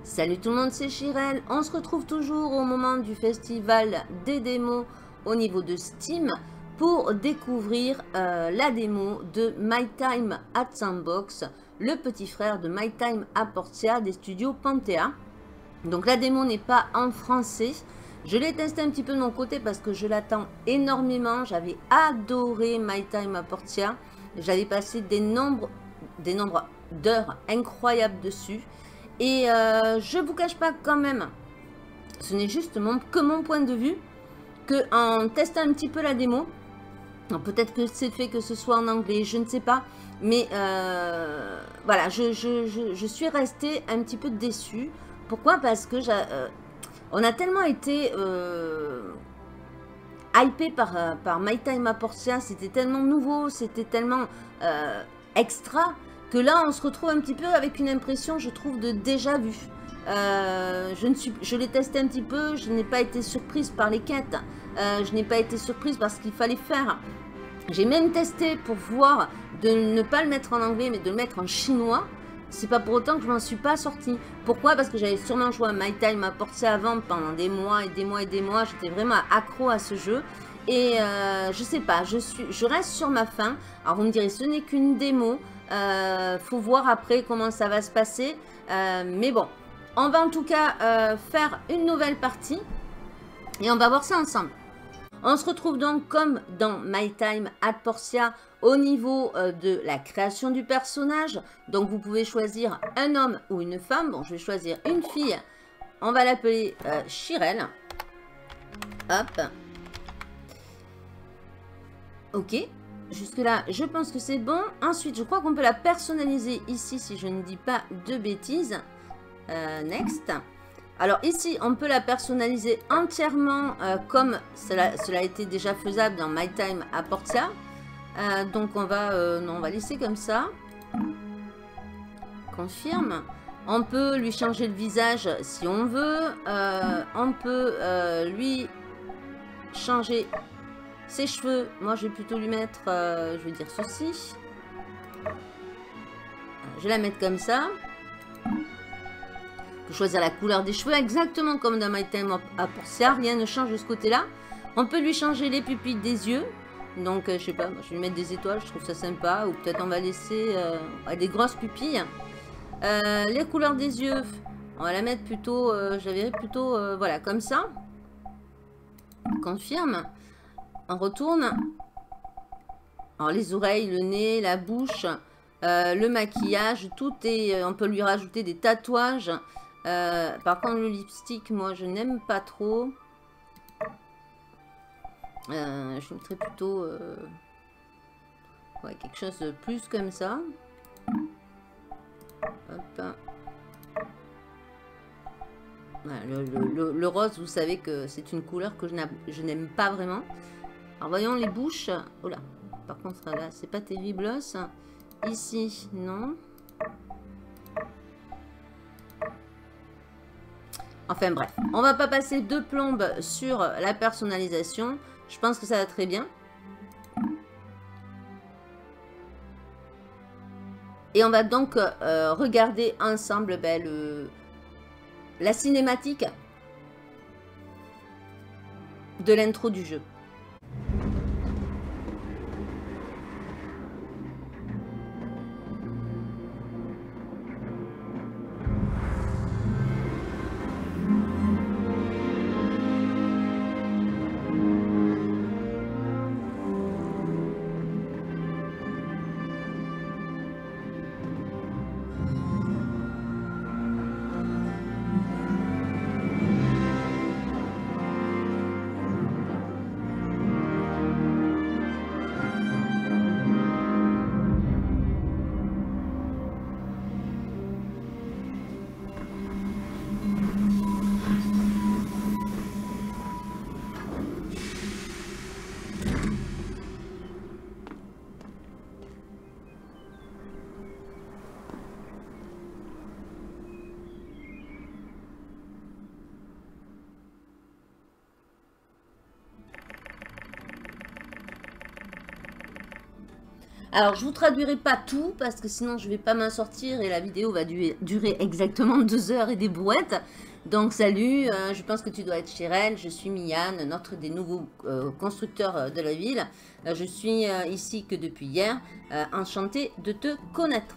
Salut tout le monde, c'est Chirel. On se retrouve toujours au moment du festival des démos au niveau de Steam pour découvrir la démo de My Time at Sandbox, le petit frère de My Time à Portia des studios Panthea. Donc la démo n'est pas en français. Je l'ai testé un petit peu de mon côté parce que je l'attends énormément. J'avais adoré My Time à Portia. J'avais passé des nombres d'heures incroyables dessus. Et je ne vous cache pas quand même, ce n'est juste que mon point de vue, qu'en testant un petit peu la démo, peut-être que c'est le fait que ce soit en anglais, je ne sais pas, mais voilà, je suis restée un petit peu déçue. Pourquoi? Parce que on a tellement été hypé par My Time à Portia, c'était tellement nouveau, c'était tellement extra, que là on se retrouve un petit peu avec une impression, je trouve, de déjà vu. Je l'ai testé un petit peu, je n'ai pas été surprise par les quêtes, je n'ai pas été surprise par ce qu'il fallait faire. J'ai même testé pour voir de ne pas le mettre en anglais mais de le mettre en chinois. C'est pas pour autant que je m'en suis pas sortie. Pourquoi? Parce que j'avais sûrement joué à My Time à Portia avant pendant des mois et des mois et des mois. J'étais vraiment accro à ce jeu. Et je sais pas, je reste sur ma faim. Alors vous me direz, ce n'est qu'une démo. Faut voir après comment ça va se passer. Mais bon, on va en tout cas faire une nouvelle partie. Et on va voir ça ensemble. On se retrouve donc comme dans My Time at Portia au niveau de la création du personnage. Donc vous pouvez choisir un homme ou une femme. Bon, je vais choisir une fille. On va l'appeler Chirel. Hop. Ok. Jusque là, je pense que c'est bon. Ensuite, je crois qu'on peut la personnaliser ici si je ne dis pas de bêtises. Next. Alors ici, on peut la personnaliser entièrement comme cela a été déjà faisable dans My Time à Portia. Donc on va, non, on va laisser comme ça. Confirme. On peut lui changer le visage si on veut. On peut lui changer ses cheveux. Moi, je vais plutôt lui mettre, je vais dire ceci. Je vais la mettre comme ça. On peut choisir la couleur des cheveux exactement comme dans My Time à Portia. Rien ne change de ce côté-là. On peut lui changer les pupilles des yeux. Donc, je sais pas, je vais lui mettre des étoiles. Je trouve ça sympa. Ou peut-être on va laisser des grosses pupilles. Les couleurs des yeux, on va la mettre plutôt, j'avais plutôt, voilà, comme ça. Confirme. On retourne. Alors, les oreilles, le nez, la bouche, le maquillage, tout est... on peut lui rajouter des tatouages. Par contre, le lipstick, moi, je n'aime pas trop. Je mettrais plutôt ouais, quelque chose de plus comme ça. Hop. Voilà, le rose, vous savez que c'est une couleur que je n'aime pas vraiment. Alors, voyons les bouches. Oh là, par contre, là, c'est pas terrible. Ça. Ici, non. Enfin bref, on va pas passer de plombe sur la personnalisation. Je pense que ça va très bien. Et on va donc regarder ensemble la cinématique de l'intro du jeu. Alors, je vous traduirai pas tout parce que sinon je vais pas m'en sortir et la vidéo va durer exactement 2 heures et des brouettes. Donc, salut, je pense que tu dois être Chirel. Je suis Mian, notre des nouveaux constructeurs de la ville. Je suis ici que depuis hier. Enchantée de te connaître.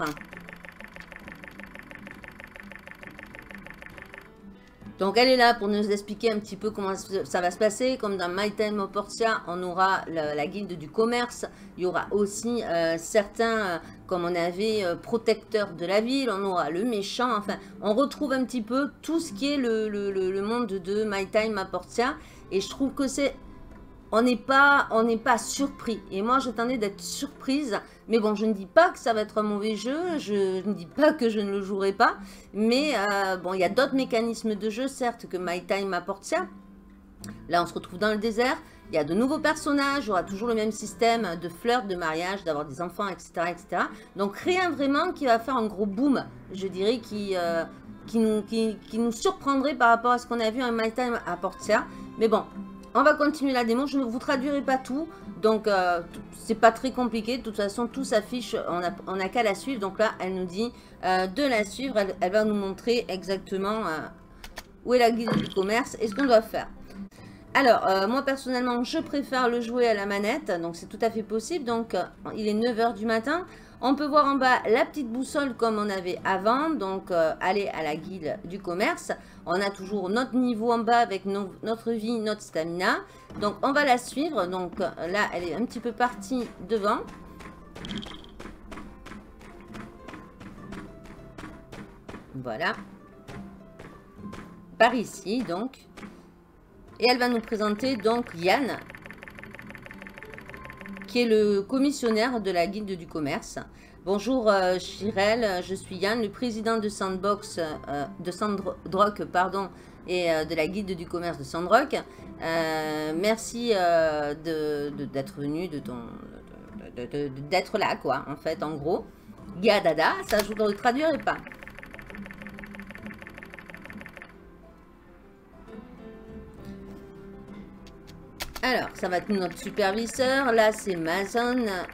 Donc elle est là pour nous expliquer un petit peu comment ça va se passer. Comme dans My Time of Portia, on aura la guilde du commerce. Il y aura aussi certains, comme on avait, protecteurs de la ville. On aura le méchant. Enfin, on retrouve un petit peu tout ce qui est le monde de My Time of Portia. Et je trouve que c'est... On n'est pas surpris. Et moi, j'attendais d'être surprise. Mais bon, je ne dis pas que ça va être un mauvais jeu. Je ne dis pas que je ne le jouerai pas. Mais bon, il y a d'autres mécanismes de jeu, certes, que My Time à Portia. Là, on se retrouve dans le désert. Il y a de nouveaux personnages. Il y aura toujours le même système de flirt, de mariage, d'avoir des enfants, etc., etc. Donc, rien vraiment qui va faire un gros boom, je dirais, qui nous surprendrait par rapport à ce qu'on a vu en My Time à Portia. Mais bon... On va continuer la démo, je ne vous traduirai pas tout, donc c'est pas très compliqué, de toute façon tout s'affiche, on a qu'à la suivre, donc là elle nous dit de la suivre, elle va nous montrer exactement où est la guilde du commerce et ce qu'on doit faire. Alors, moi personnellement je préfère le jouer à la manette, donc c'est tout à fait possible, donc il est 9 h du matin. On peut voir en bas la petite boussole comme on avait avant, donc aller à la guilde du commerce. On a toujours notre niveau en bas avec notre vie, notre stamina. Donc on va la suivre, donc là elle est un petit peu partie devant. Voilà. Par ici donc. Et elle va nous présenter donc Yann, qui est le commissionnaire de la guilde du commerce. Bonjour Chirel, je suis Yann, le président de Sandbox, de Sandrock, pardon, et de la guilde du commerce de Sandrock. Merci d'être venu, d'être là, quoi, en fait, en gros. Gadada, ça je ne le traduirai pas. Alors, ça va être notre superviseur. Là, c'est Mason.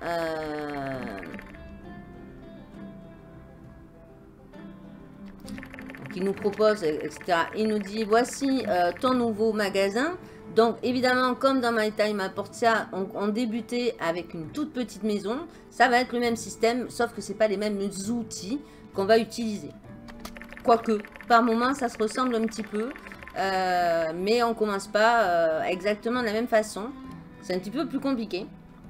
Qui nous propose, etc. Il nous dit, voici ton nouveau magasin. Donc, évidemment, comme dans My Time à Portia, on débutait avec une toute petite maison. Ça va être le même système, sauf que ce n'est pas les mêmes outils qu'on va utiliser. Quoique, par moment, ça se ressemble un petit peu. Mais on commence pas exactement de la même façon. C'est un petit peu plus compliqué.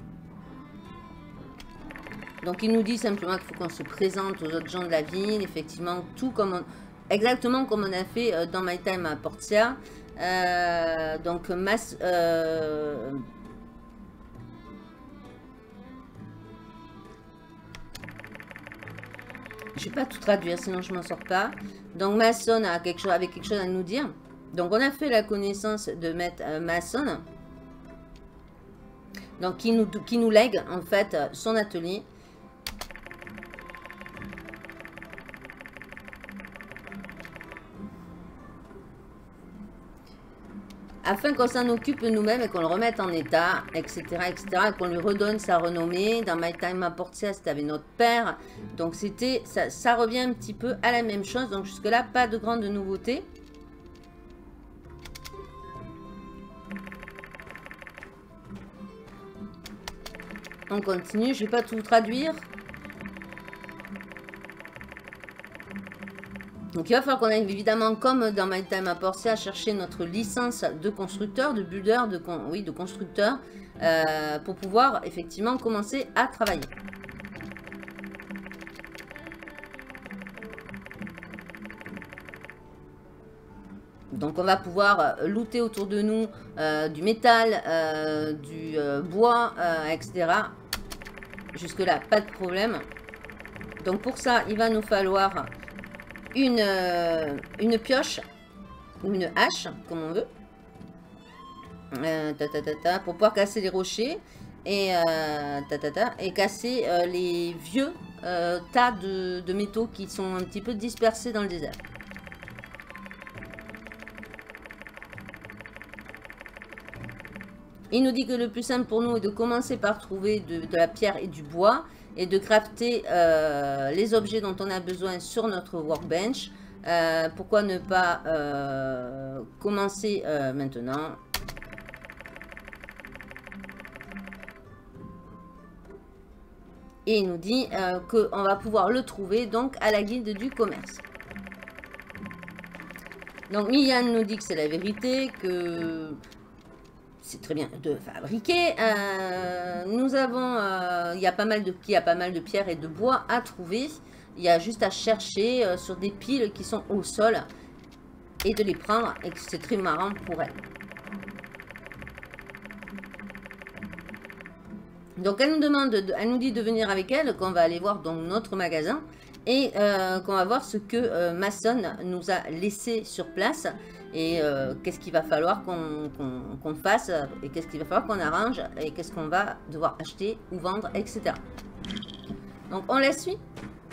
Donc il nous dit simplement qu'il faut qu'on se présente aux autres gens de la ville. Effectivement, tout comme exactement comme on a fait dans My Time à Portia. Donc je vais pas tout traduire, sinon je m'en sors pas. Donc Mason a quelque chose à nous dire. Donc on a fait la connaissance de Maître Mason. Donc qui nous lègue en fait son atelier. Afin qu'on s'en occupe nous-mêmes et qu'on le remette en état, etc., etc., qu'on lui redonne sa renommée. Dans My Time à Portia, c'était avec notre père. Donc c'était, ça revient un petit peu à la même chose. Donc jusque-là, pas de grande nouveauté. On continue, je ne vais pas tout traduire. Donc il va falloir qu'on aille évidemment, comme dans My Time à Portia, chercher notre licence de constructeur, de builder, de constructeur, pour pouvoir effectivement commencer à travailler. Donc on va pouvoir looter autour de nous du métal, du bois, etc. Jusque là, pas de problème. Donc pour ça, il va nous falloir une pioche ou une hache, comme on veut. Pour pouvoir casser les rochers et, et casser les vieux tas de métaux qui sont un petit peu dispersés dans le désert. Il nous dit que le plus simple pour nous est de commencer par trouver de la pierre et du bois. et de crafter les objets dont on a besoin sur notre workbench. Pourquoi ne pas commencer maintenant? Et il nous dit qu'on va pouvoir le trouver donc à la guilde du commerce. Donc Mian nous dit que c'est la vérité, que c'est très bien de fabriquer. Nous avons, il y a pas mal de pierres et de bois à trouver. Il y a juste à chercher sur des piles qui sont au sol et de les prendre, et que c'est très marrant pour elle. Donc elle nous demande, elle nous dit de venir avec elle, qu'on va aller voir dans notre magasin et qu'on va voir ce que Mason nous a laissé sur place et qu'est-ce qu'il va falloir qu'on fasse et qu'est-ce qu'il va falloir qu'on arrange et qu'est-ce qu'on va devoir acheter ou vendre, etc. Donc on la suit.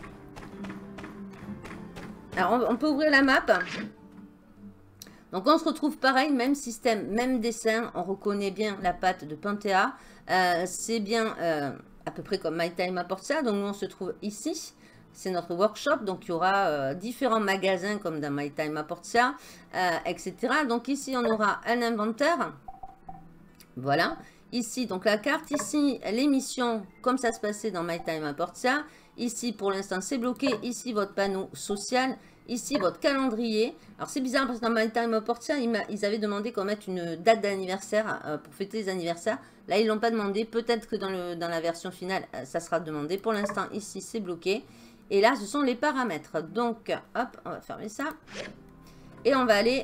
Alors on peut ouvrir la map. Donc on se retrouve pareil, même système, même dessin, on reconnaît bien la patte de Panthéa. C'est bien à peu près comme My Time à Portia. Donc nous on se trouve ici, c'est notre workshop. Donc il y aura différents magasins comme dans My Time à Portia, etc. Donc ici on aura un inventaire. Voilà, ici donc la carte, ici les missions comme ça se passait dans My Time à Portia. Ici pour l'instant c'est bloqué, ici votre panneau social. Ici, votre calendrier. Alors, c'est bizarre parce que dans My Time à Portia, ils avaient demandé qu'on mette une date d'anniversaire pour fêter les anniversaires. Là, ils ne l'ont pas demandé. Peut-être que dans la version finale, ça sera demandé. Pour l'instant, ici, c'est bloqué. Et là, ce sont les paramètres. Donc, hop, on va fermer ça. Et on va aller...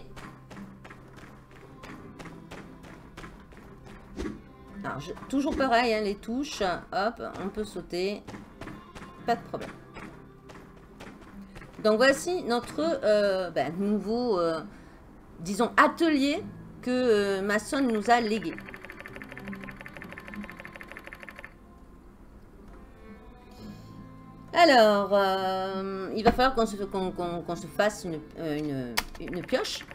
Alors, toujours pareil, hein, les touches. Hop, on peut sauter. Pas de problème. Donc voici notre nouveau, disons, atelier que Mason nous a légué. Alors, il va falloir qu'on se fasse une pioche.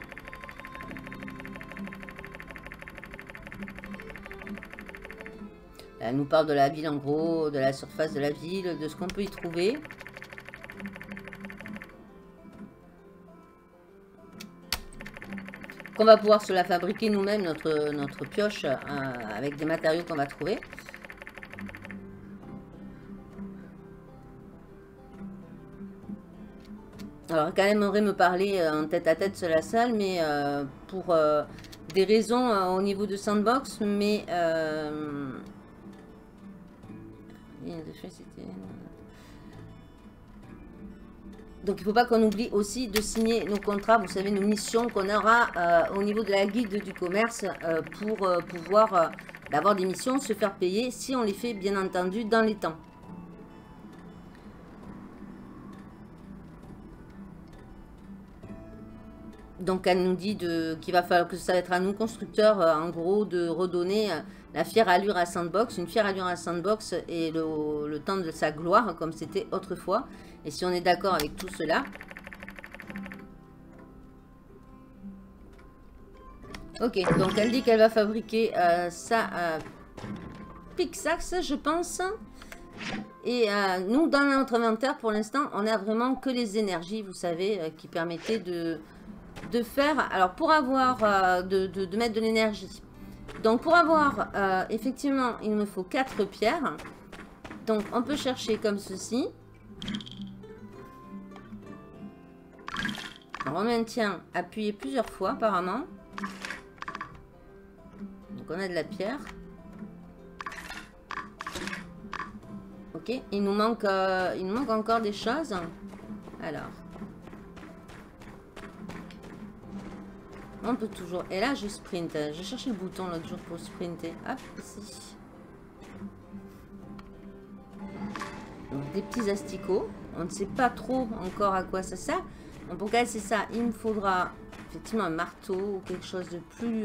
Elle nous parle de la ville en gros, de la surface de la ville, de ce qu'on peut y trouver. On va pouvoir se la fabriquer nous-mêmes, notre pioche, avec des matériaux qu'on va trouver. Alors, elle quand même aimerait me parler en tête à tête sur la salle, mais pour des raisons au niveau de Sandbox, mais... Donc, il ne faut pas qu'on oublie aussi de signer nos contrats, vous savez, nos missions qu'on aura au niveau de la guilde du commerce pour pouvoir avoir des missions, se faire payer si on les fait, bien entendu, dans les temps. Donc, elle nous dit qu'il va falloir que ça va être à nous, constructeurs, en gros, de redonner la fière allure à Sandbox. Une fière allure à Sandbox et le temps de sa gloire, comme c'était autrefois. Et si on est d'accord avec tout cela. Ok, donc elle dit qu'elle va fabriquer sa pickaxe, je pense. Et nous, dans notre inventaire, pour l'instant, on n'a vraiment que les énergies, vous savez, qui permettaient de faire... Alors, pour avoir... de mettre de l'énergie. Donc, pour avoir... effectivement, il me faut 4 pierres. Donc, on peut chercher comme ceci. On maintient appuyé plusieurs fois apparemment. Donc on a de la pierre. Ok, il nous manque encore des choses. Alors. On peut toujours... Et là je sprint. J'ai cherché le bouton l'autre jour pour sprinter. Hop, ici. Donc des petits asticots. On ne sait pas trop encore à quoi ça sert. Donc pour casser ça, il me faudra effectivement un marteau ou quelque chose de plus...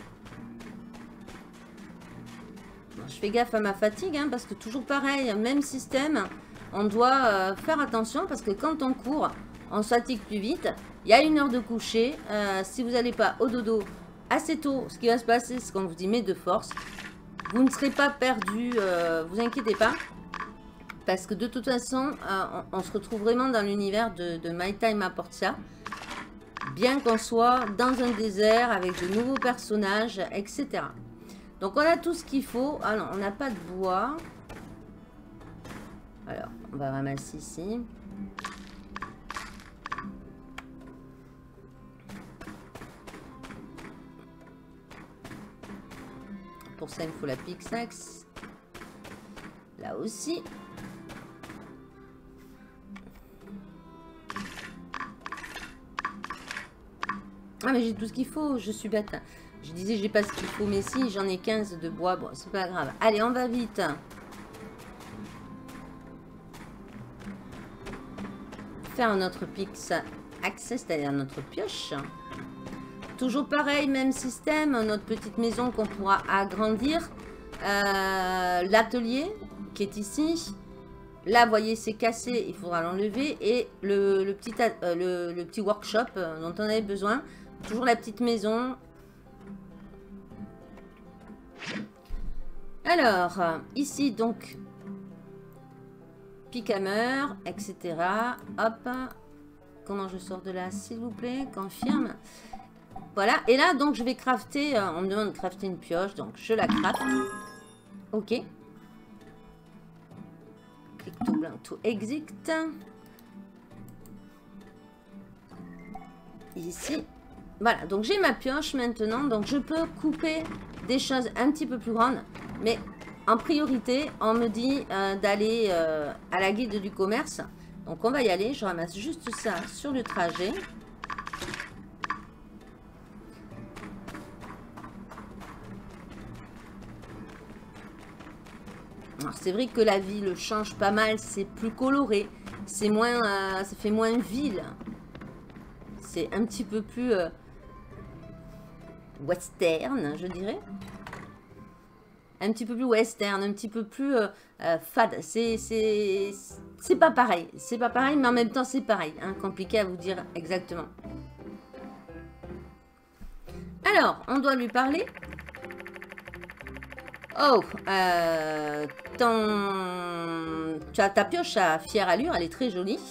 Je fais gaffe à ma fatigue, hein, parce que toujours pareil, même système, on doit faire attention parce que quand on court, on se fatigue plus vite. Il y a 1 heure de coucher. Si vous n'allez pas au dodo assez tôt, ce qui va se passer, c'est qu'on vous dit mais de force. Vous ne serez pas perdu, vous inquiétez pas. parce que de toute façon, on se retrouve vraiment dans l'univers de My Time à Portia. Bien qu'on soit dans un désert avec de nouveaux personnages, etc. Donc on a tout ce qu'il faut. Ah non, on n'a pas de bois. Alors, on va ramasser ici. Pour ça, il me faut la pickaxe. Là aussi. Ah, mais j'ai tout ce qu'il faut. Je suis bête. Je disais, j'ai pas ce qu'il faut. Mais si, j'en ai 15 de bois. Bon, c'est pas grave. Allez, on va vite. Faire notre pickaxe, c'est-à-dire notre pioche. Toujours pareil, même système. Notre petite maison qu'on pourra agrandir. L'atelier qui est ici. Là, vous voyez, c'est cassé, il faudra l'enlever. Et le petit workshop dont on avait besoin. Toujours la petite maison. Alors, ici, donc, pick-hammer, etc. Hop. Comment je sors de là, s'il vous plaît? Confirme. Voilà. Et là, donc, je vais crafter. On me demande de crafter une pioche. Donc, je la crafte. Ok. Clic tout blanc, tout exit. Ici. Voilà, donc j'ai ma pioche maintenant. Donc je peux couper des choses un petit peu plus grandes. Mais en priorité, on me dit d'aller à la guilde du commerce. Donc on va y aller. Je ramasse juste ça sur le trajet. Alors c'est vrai que la ville change pas mal, c'est plus coloré, c'est moins, ça fait moins ville. C'est un petit peu plus western, je dirais. Un petit peu plus western, un petit peu plus fade. C'est pas pareil, mais en même temps c'est pareil. Hein, compliqué à vous dire exactement. Alors, on doit lui parler. Oh, tu as ta pioche à fière allure, elle est très jolie.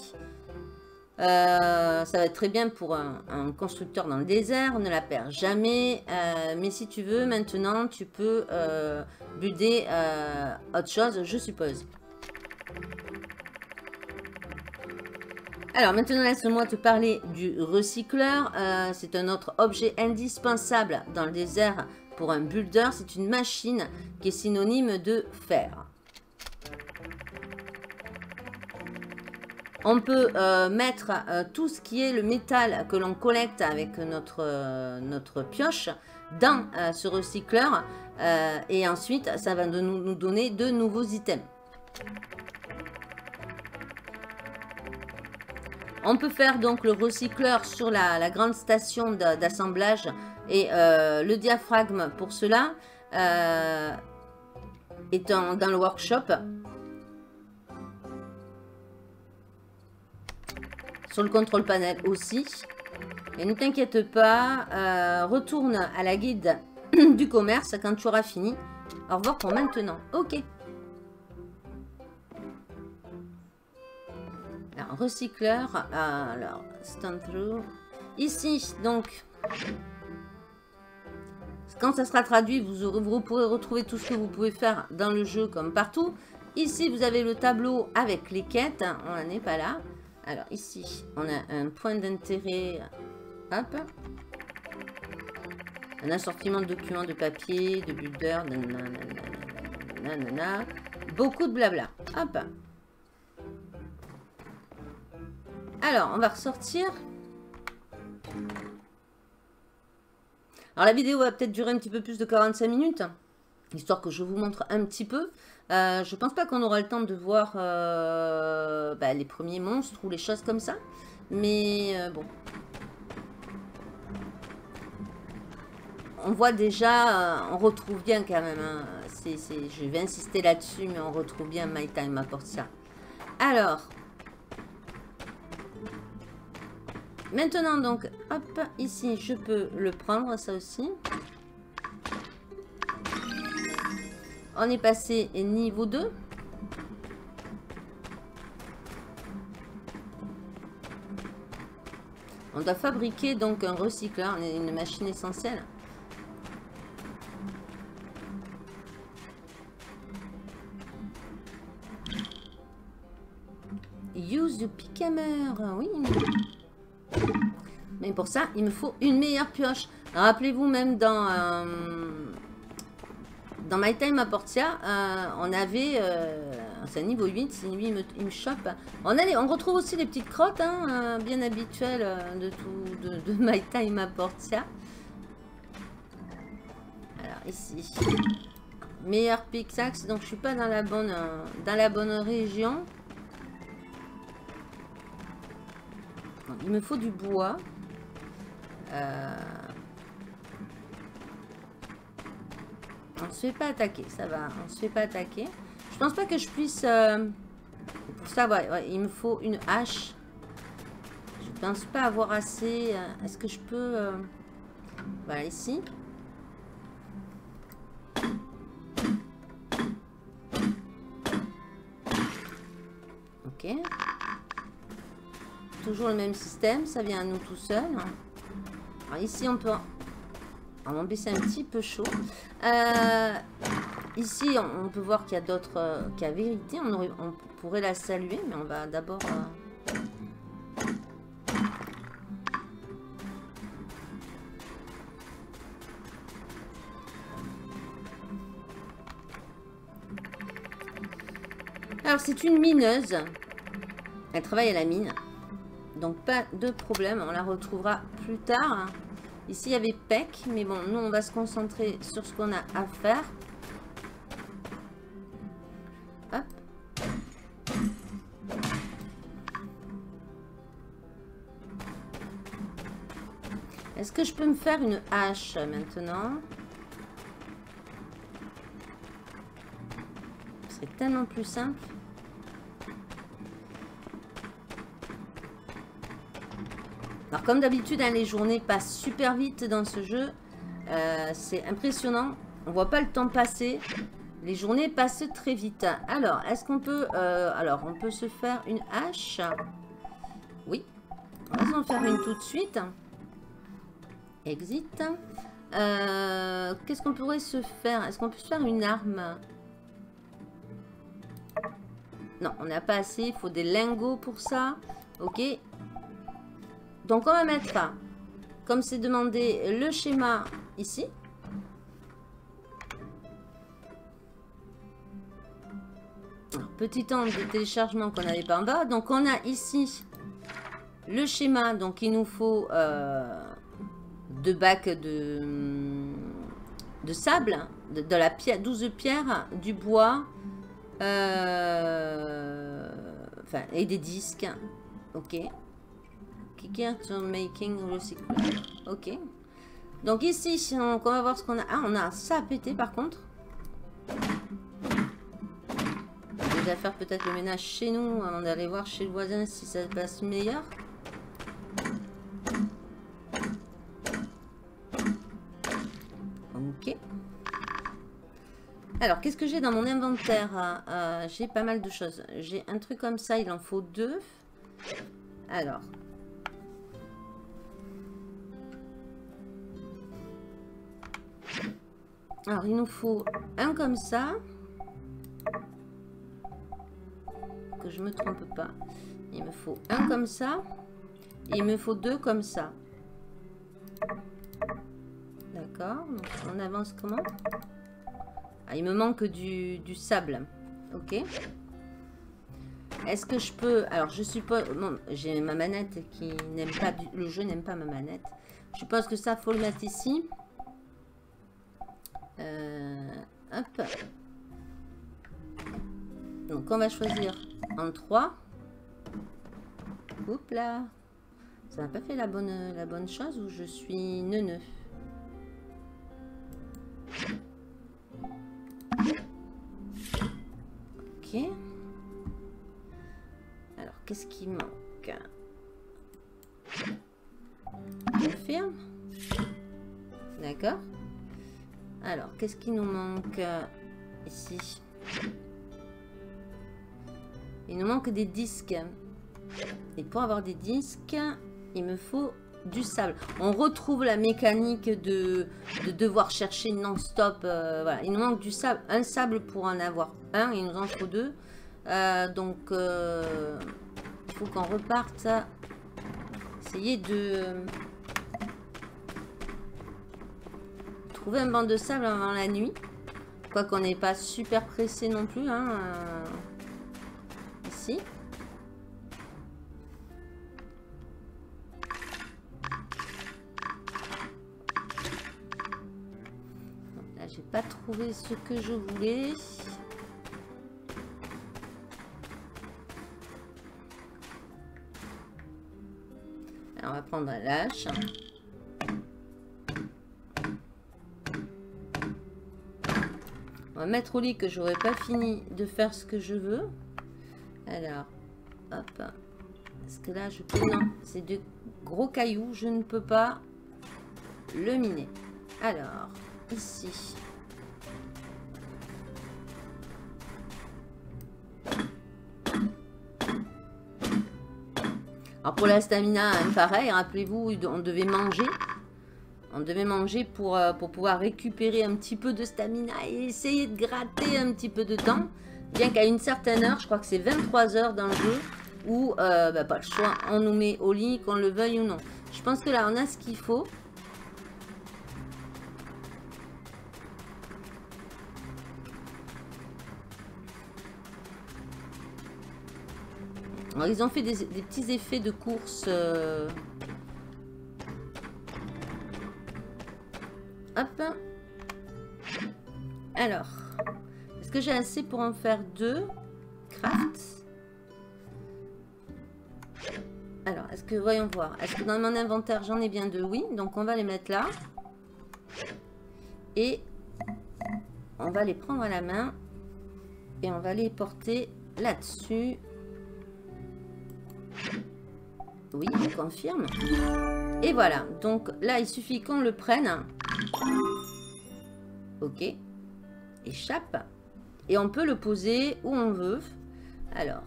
Ça va être très bien pour un constructeur dans le désert, ne la perds jamais. Mais si tu veux, maintenant, tu peux builder autre chose, je suppose. Alors, maintenant, laisse-moi te parler du recycleur. C'est un autre objet indispensable dans le désert. Pour un builder, c'est une machine qui est synonyme de fer. On peut mettre tout ce qui est le métal que l'on collecte avec notre pioche dans ce recycleur. Et ensuite, ça va nous donner de nouveaux items. On peut faire donc le recycleur sur la grande station d'assemblage. Et le diaphragme pour cela est dans le workshop. Sur le contrôle panel aussi. Et ne t'inquiète pas, retourne à la guide du commerce quand tu auras fini. Au revoir pour maintenant. Ok. Alors, recycleur. Alors, stand through. Ici, donc... Quand ça sera traduit, vous pourrez retrouver tout ce que vous pouvez faire dans le jeu comme partout. Ici, vous avez le tableau avec les quêtes. On n'en est pas là. Alors ici, on a un point d'intérêt. Hop. Un assortiment de documents de papier, de builder. Nanana. Beaucoup de blabla. Hop. Alors, on va ressortir. Alors la vidéo va peut-être durer un petit peu plus de 45 minutes, histoire que je vous montre un petit peu. Je pense pas qu'on aura le temps de voir les premiers monstres ou les choses comme ça. Mais bon. On voit déjà, on retrouve bien quand même. Hein, je vais insister là-dessus, mais on retrouve bien My Time à Portia. Alors... Maintenant, donc, hop, ici, je peux le prendre, ça aussi. On est passé niveau 2. On doit fabriquer donc un recycleur, une machine essentielle. Use the pickhammer, oui. Mais pour ça, il me faut une meilleure pioche. Rappelez-vous, même dans My Time à Portia, on avait... c'est un niveau 8, si lui il me chope. On retrouve aussi les petites crottes, hein, bien habituelles de My Time à Portia. Alors, ici. Meilleur pickaxe, donc je suis pas dans la bonne région. Il me faut du bois. On se fait pas attaquer, ça va. On se fait pas attaquer. Je pense pas que je puisse... Pour ça, ouais, il me faut une hache. Je pense pas avoir assez... Est-ce que je peux... Voilà, ici. Ok. Toujours le même système, ça vient à nous tout seul. Alors ici, on peut... On va baisser un petit peu chaud. Ici, on peut voir qu'il y a d'autres... qu'il y a vérité. On pourrait la saluer, mais on va d'abord... Alors, c'est une mineuse. Elle travaille à la mine. Donc, pas de problème. On la retrouvera plus tard. Ici, il y avait Peck. Mais bon, nous, on va se concentrer sur ce qu'on a à faire. Hop. Est-ce que je peux me faire une hache maintenant? C'est tellement plus simple. Alors comme d'habitude, hein, les journées passent super vite dans ce jeu. C'est impressionnant. On voit pas le temps passer. Les journées passent très vite. Alors, est-ce qu'on peut... alors, on peut se faire une hache. Oui. On va s'en faire une tout de suite. Exit. Qu'est-ce qu'on pourrait se faire? Est-ce qu'on peut se faire une arme? Non, on n'a pas assez. Il faut des lingots pour ça. Ok. Donc, on va mettre, comme c'est demandé, le schéma ici. Alors, petit temps de téléchargement qu'on n'avait pas en bas. Donc, on a ici le schéma. Donc, il nous faut 2 bacs de sable, de la pierre, 12 pierres, du bois, enfin, et des disques. Ok. Making recyclage. Ok. Donc ici, on va voir ce qu'on a. Ah, on a ça à péter par contre. Déjà faire peut-être le ménage chez nous avant d'aller voir chez le voisin si ça passe meilleur. Ok. Alors, qu'est-ce que j'ai dans mon inventaire? J'ai pas mal de choses. J'ai un truc comme ça, il en faut 2. Alors. Alors, il nous faut un comme ça. Que je me trompe pas. Il me faut un comme ça. Et il me faut 2 comme ça. D'accord. Donc, on avance comment? Ah, il me manque du sable. Ok. Est-ce que je peux... Alors, je suppose... Bon, j'ai ma manette qui n'aime pas... Le jeu n'aime pas ma manette. Je suppose que ça, faut le mettre ici. Hop. Donc, on va choisir en 3. Oups là. Ça n'a pas fait la bonne chose ou je suis neuneux? Ok. Alors, qu'est-ce qui manque? Confirme. D'accord. Alors, qu'est-ce qui nous manque ici? Il nous manque des disques. Et pour avoir des disques, il me faut du sable. On retrouve la mécanique de devoir chercher non-stop. Voilà. Il nous manque du sable. Un sable pour en avoir un. Il nous en faut 2. Donc, il faut qu'on reparte. Essayer de trouver un banc de sable avant la nuit. Quoi qu'on n'est pas super pressé non plus. Hein, ici. Là, j'ai pas trouvé ce que je voulais. Alors, on va prendre la lâche. On va mettre au lit que j'aurais pas fini de faire ce que je veux. Alors, hop. Parce que là, je peux... Non, c'est de gros cailloux. Je ne peux pas le miner. Alors, ici. Alors, pour la stamina, hein, pareil. Rappelez-vous, on devait manger. On devait manger pour pouvoir récupérer un petit peu de stamina et essayer de gratter un petit peu de temps. Bien qu'à une certaine heure, je crois que c'est 23 heures dans le jeu, où pas le choix, on nous met au lit, qu'on le veuille ou non. Je pense que là, on a ce qu'il faut. Alors, ils ont fait des petits effets de course... Hop. Alors, est-ce que j'ai assez pour en faire 2? Craft. Alors, est-ce que, voyons voir. Est-ce que dans mon inventaire, j'en ai bien 2? Oui. Donc, on va les mettre là. Et on va les prendre à la main. Et on va les porter là-dessus. Oui, je confirme. Et voilà. Donc, là, il suffit qu'on le prenne. Ok. Échappe. Et on peut le poser où on veut. Alors,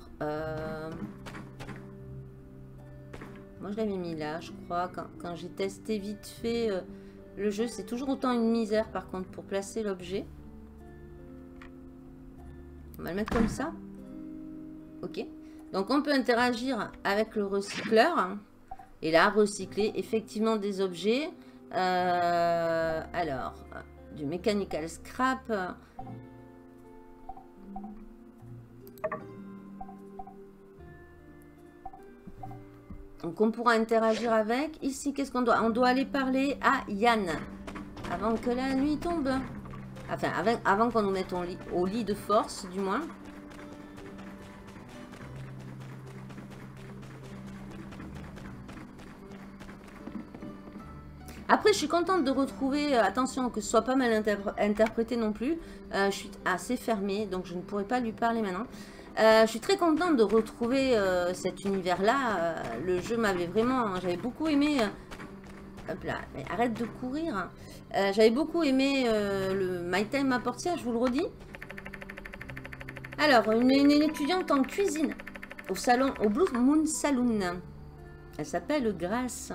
moi je l'avais mis là, je crois. Quand j'ai testé vite fait le jeu, c'est toujours autant une misère par contre pour placer l'objet. On va le mettre comme ça. Ok. Donc on peut interagir avec le recycleur. Et là, recycler effectivement des objets. Alors, du mechanical scrap. Donc on pourra interagir avec. Ici, qu'est-ce qu'on doit? On doit aller parler à Yann. Avant que la nuit tombe. Enfin, avant qu'on nous mette au lit de force, du moins. Après, je suis contente de retrouver, attention, que ce soit pas mal interprété non plus. Je suis assez fermée, donc je ne pourrais pas lui parler maintenant. Je suis très contente de retrouver cet univers-là. Le jeu m'avait vraiment... J'avais beaucoup aimé... hop là, mais arrête de courir. J'avais beaucoup aimé le My Time à Portia, je vous le redis. Alors, une étudiante en cuisine au salon, au Blue Moon Saloon. Elle s'appelle Grace.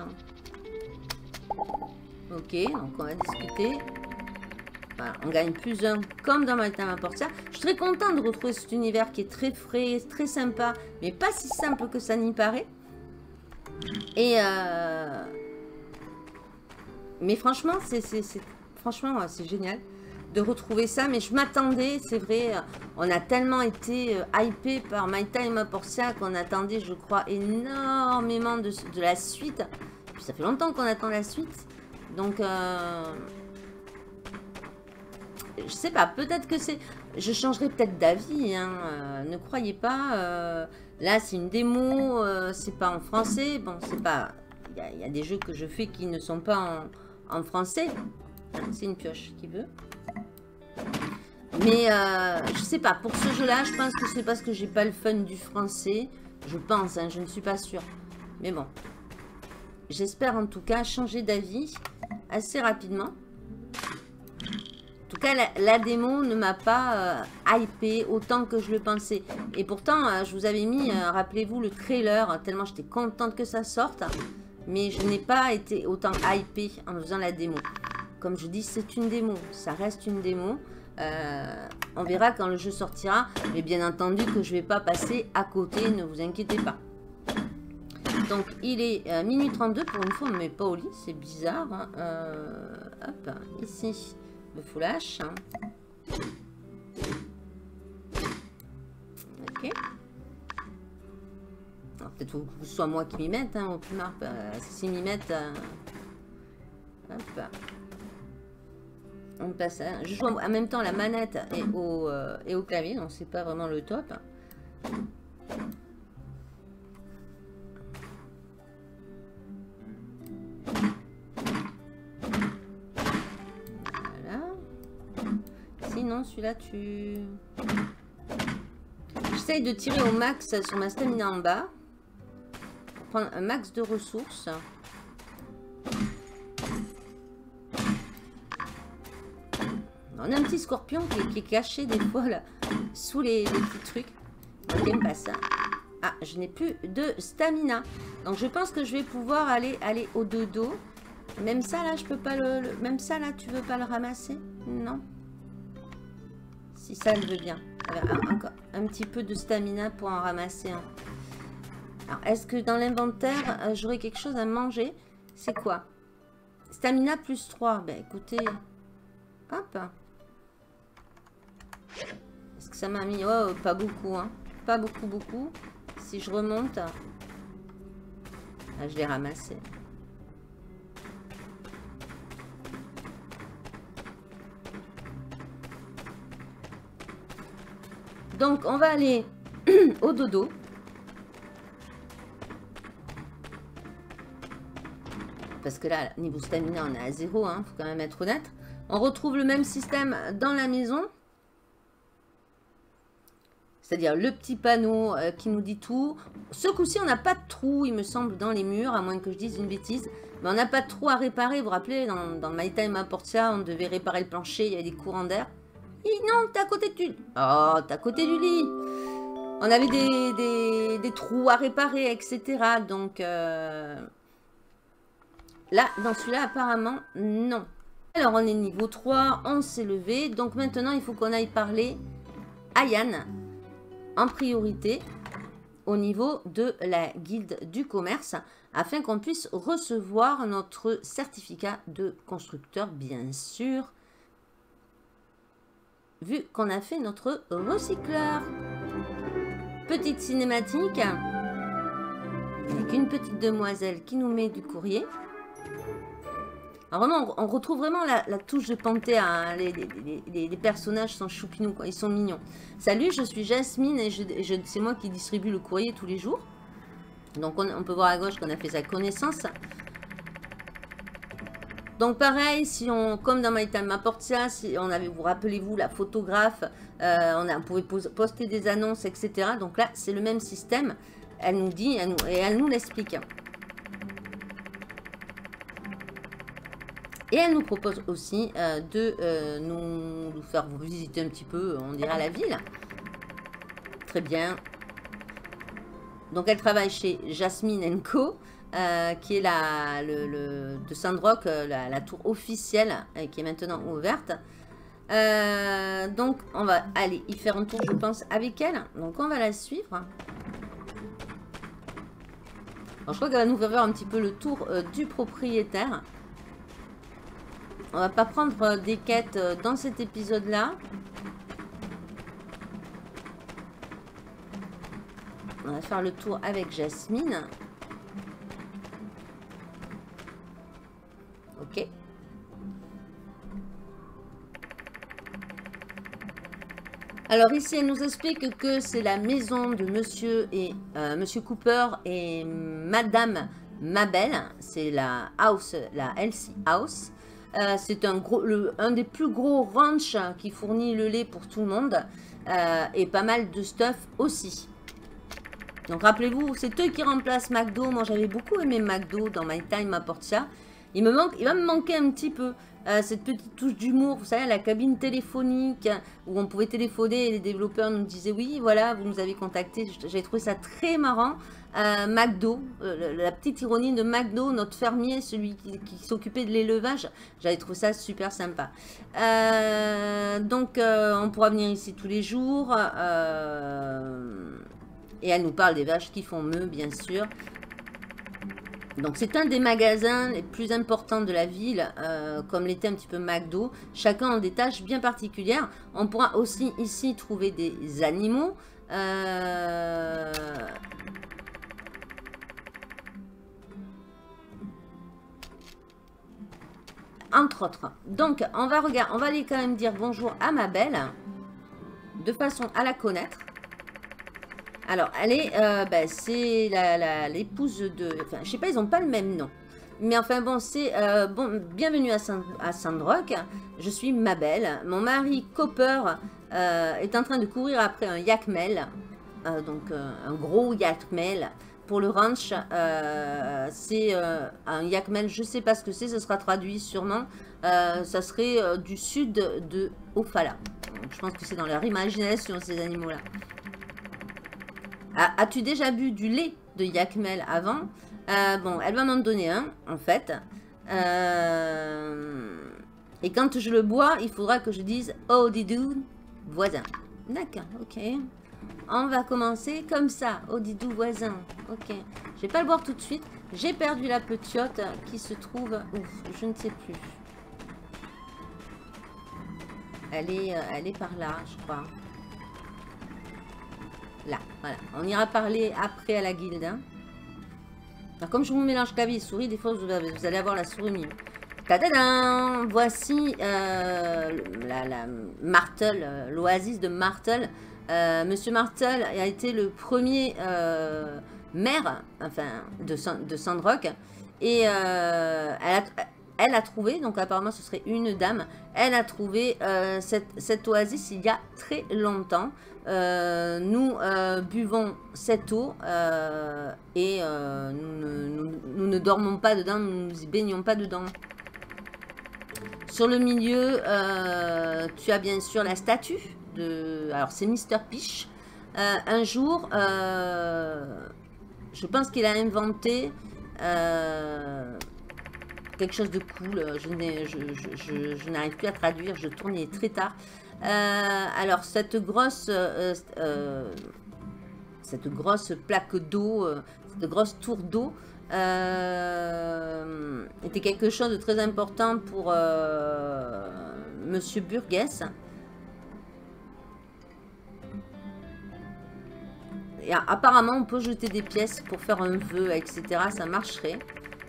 Ok, donc on va discuter. Voilà, on gagne plus 1 comme dans My Time à Portia. Je suis très contente de retrouver cet univers qui est très frais, très sympa, mais pas si simple que ça n'y paraît. Et mais franchement, c'est génial de retrouver ça. Mais je m'attendais, c'est vrai, on a tellement été hypé par My Time à Portia qu'on attendait, je crois, énormément de la suite. Puis ça fait longtemps qu'on attend la suite. Donc, je sais pas, peut-être que c'est... Je changerai peut-être d'avis, hein, ne croyez pas. Là, c'est une démo, c'est pas en français. Bon, c'est pas... Il y a des jeux que je fais qui ne sont pas en français. C'est une pioche qui veut. Mais, je sais pas, pour ce jeu-là, je pense que c'est parce que j'ai pas le fun du français. Je pense, hein, je ne suis pas sûre. Mais bon. J'espère en tout cas changer d'avis assez rapidement. En tout cas, la démo ne m'a pas hypé autant que je le pensais. Et pourtant, je vous avais mis, rappelez-vous, le trailer, tellement j'étais contente que ça sorte. Mais je n'ai pas été autant hypée en faisant la démo. Comme je dis, c'est une démo. Ça reste une démo. On verra quand le jeu sortira. Mais bien entendu que je ne vais pas passer à côté. Ne vous inquiétez pas. Donc, il est minuit 32. Pour une fois, on ne met pas au lit. C'est bizarre. Hein. Hop, ici, le full H. Ok. Peut-être que ce soit moi qui m'y mette, hein, au plus marre. Si m'y mettent... hop. On passe à... Je joue en même temps la manette et au clavier, donc c'est pas vraiment le top. Voilà. Sinon, celui-là, tu... J'essaye de tirer au max sur ma stamina en bas. Pour prendre un max de ressources. On a un petit scorpion qui est caché des fois là, sous les petits trucs. J'aime pas ça. Ah, je n'ai plus de stamina. Donc je pense que je vais pouvoir aller au dodo. Même ça là, je peux pas même ça là, tu veux pas le ramasser? Non. Si ça le veut bien. Encore un petit peu de stamina pour en ramasser un. Alors, est-ce que dans l'inventaire, j'aurai quelque chose à manger? C'est quoi? Stamina plus 3. Ben écoutez. Hop. Est-ce que ça m'a mis... Oh, pas beaucoup, hein. Pas beaucoup. Si je remonte... Ah, je l'ai ramassé. Donc, on va aller au dodo. Parce que là, niveau stamina, on est à 0, hein. Faut quand même être honnête. On retrouve le même système dans la maison. C'est-à-dire le petit panneau qui nous dit tout. Ce coup-ci, on n'a pas de trou, il me semble, dans les murs, à moins que je dise une bêtise. Mais on n'a pas de trou à réparer. Vous vous rappelez, dans My Time à Portia, on devait réparer le plancher, il y avait des courants d'air. Non, t'es à côté du lit. Oh, t'es à côté du lit. On avait des trous à réparer, etc. Donc, là, dans celui-là, apparemment, non. Alors, on est niveau 3, on s'est levé. Donc, maintenant, il faut qu'on aille parler à Yann en priorité au niveau de la guilde du commerce afin qu'on puisse recevoir notre certificat de constructeur, bien sûr, vu qu'on a fait notre recycleur. Petite cinématique avec une petite demoiselle qui nous met du courrier. Alors vraiment, on retrouve vraiment la touche de Panthéa. Hein. Les personnages sont choupinous, quoi. Ils sont mignons. Salut, je suis Jasmine et c'est moi qui distribue le courrier tous les jours. Donc on peut voir à gauche qu'on a fait sa connaissance. Donc pareil, si on, comme dans My Time à Portia, si on avait, vous rappelez-vous, la photographe, on pouvait poster des annonces, etc. Donc là, c'est le même système. Elle nous dit, elle nous l'explique. Et elle nous propose aussi de nous faire visiter un petit peu, on dirait, la ville. Très bien. Donc elle travaille chez Jasmine & Co, qui est de Sandrock, la tour officielle, qui est maintenant ouverte. Donc on va aller y faire un tour, je pense, avec elle. Donc on va la suivre. Alors, je crois qu'elle va nous faire un petit peu le tour du propriétaire. On va pas prendre des quêtes dans cet épisode-là. On va faire le tour avec Jasmine. Ok. Alors ici, elle nous explique que c'est la maison de Monsieur Cooper et Madame Mabel. C'est la house, la Elsie House. C'est un des plus gros ranchs qui fournit le lait pour tout le monde et pas mal de stuff aussi. Donc rappelez-vous, c'est eux qui remplacent McDo. Moi j'avais beaucoup aimé McDo dans My Time à Portia. Il va me manquer un petit peu. Cette petite touche d'humour, vous savez, la cabine téléphonique où on pouvait téléphoner et les développeurs nous disaient oui, voilà, vous nous avez contacté. J'ai trouvé ça très marrant. McDo, la petite ironie de McDo, notre fermier, celui qui s'occupait de l'élevage, j'avais trouvé ça super sympa. Donc, on pourra venir ici tous les jours. Et elle nous parle des vaches qui font meuh, bien sûr. Donc c'est un des magasins les plus importants de la ville, comme l'était un petit peu McDo. Chacun a des tâches bien particulières. On pourra aussi ici trouver des animaux. Entre autres. Donc on va aller quand même dire bonjour à ma belle, de façon à la connaître. Alors, elle est, c'est l'épouse de... Enfin, je sais pas, ils n'ont pas le même nom. Mais enfin, bon, c'est... bon, bienvenue à Sandrock. Je suis Mabel. Mon mari, Copper, est en train de courir après un yakmel. Donc, un gros yakmel. Pour le ranch, c'est un yakmel, je sais pas ce que c'est, ça sera traduit sûrement. Ça serait du sud de Ophala. Donc, je pense que c'est dans leur imagination, ces animaux-là. As-tu déjà bu du lait de yakmel avant? Bon, elle va m'en donner un, en fait. Et quand je le bois, il faudra que je dise « Oh, didou, voisin ». D'accord, ok. On va commencer comme ça. « Oh, didou, voisin ». Ok. Je vais pas le boire tout de suite. J'ai perdu la petite qui se trouve... Ouf, je ne sais plus. Elle est par là, je crois. Là, voilà. On ira parler après à la guilde. Hein. Alors, comme je vous mélange clavier et souris, des fois, vous allez avoir la souris mieux. Tadadam! Voici la Martel, l'oasis de Martel. Monsieur Martel a été le premier maire enfin, de Sandrock. Et elle a trouvé, donc apparemment ce serait une dame, elle a trouvé cette oasis il y a très longtemps. Nous buvons cette eau et nous ne dormons pas dedans, nous ne nous y baignons pas dedans. Sur le milieu, tu as bien sûr la statue de... Alors c'est Mr. Peach. Un jour, je pense qu'il a inventé quelque chose de cool. Je n'arrive plus à traduire, je tourne, il est très tard. Alors cette grosse plaque d'eau, cette grosse tour d'eau était quelque chose de très important pour Monsieur Burgess. Et apparemment on peut jeter des pièces pour faire un vœu, etc. Ça marcherait.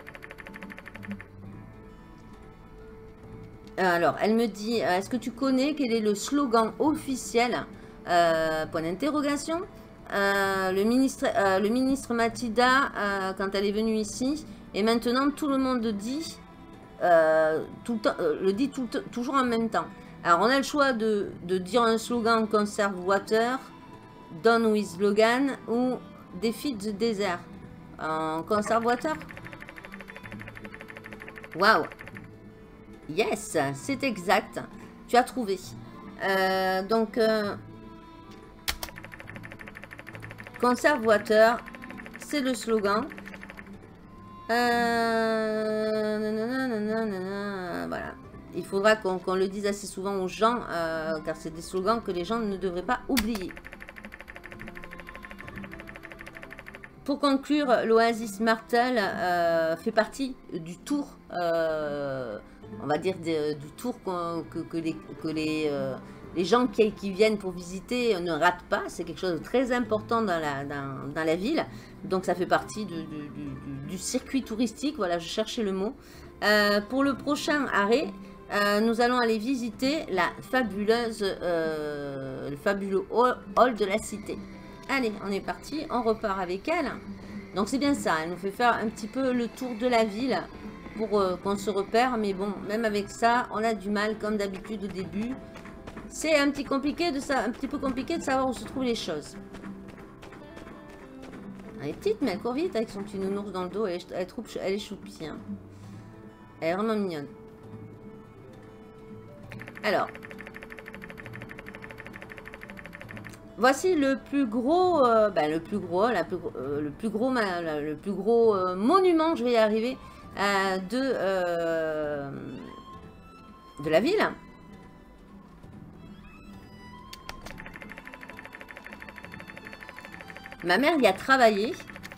Alors, elle me dit, est-ce que tu connais quel est le slogan officiel? Point d'interrogation. Le ministre Mathilda, quand elle est venue ici, et maintenant tout le monde dit, toujours en même temps. Alors, on a le choix de dire un slogan Conserve Water, Done with Logan ou Defeat the Desert. En Conserve Water. Waouh! Yes, c'est exact. Tu as trouvé. Donc, Conserve Water, c'est le slogan. Voilà. Il faudra qu'on le dise assez souvent aux gens, car c'est des slogans que les gens ne devraient pas oublier. Pour conclure, l'Oasis Martel fait partie du tour, on va dire du tour que les gens qui viennent pour visiter ne ratent pas. C'est quelque chose de très important dans la ville. Donc ça fait partie du circuit touristique. Voilà, je cherchais le mot. Pour le prochain arrêt, nous allons aller visiter le fabuleux hall de la cité. Allez, on est parti, on repart avec elle. Donc c'est bien ça, elle nous fait faire un petit peu le tour de la ville pour qu'on se repère. Mais bon, même avec ça, on a du mal comme d'habitude au début. C'est un petit peu compliqué de savoir où se trouvent les choses. Elle est petite, mais elle court vite avec son petit nounours dans le dos. Elle est choupie. Hein. Elle est vraiment mignonne. Alors. Voici le plus gros, le plus gros monument, je vais y arriver, de la ville. Ma mère y a travaillé.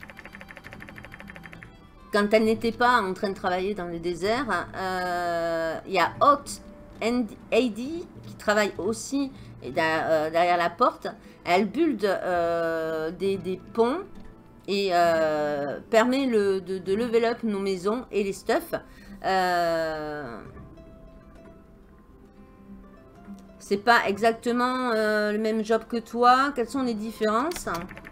Quand elle n'était pas en train de travailler dans le désert, il y a Hot and AD qui travaille aussi derrière la porte. Elle build des ponts et permet de level up nos maisons et les stuff. C'est pas exactement le même job que toi. Quelles sont les différences ?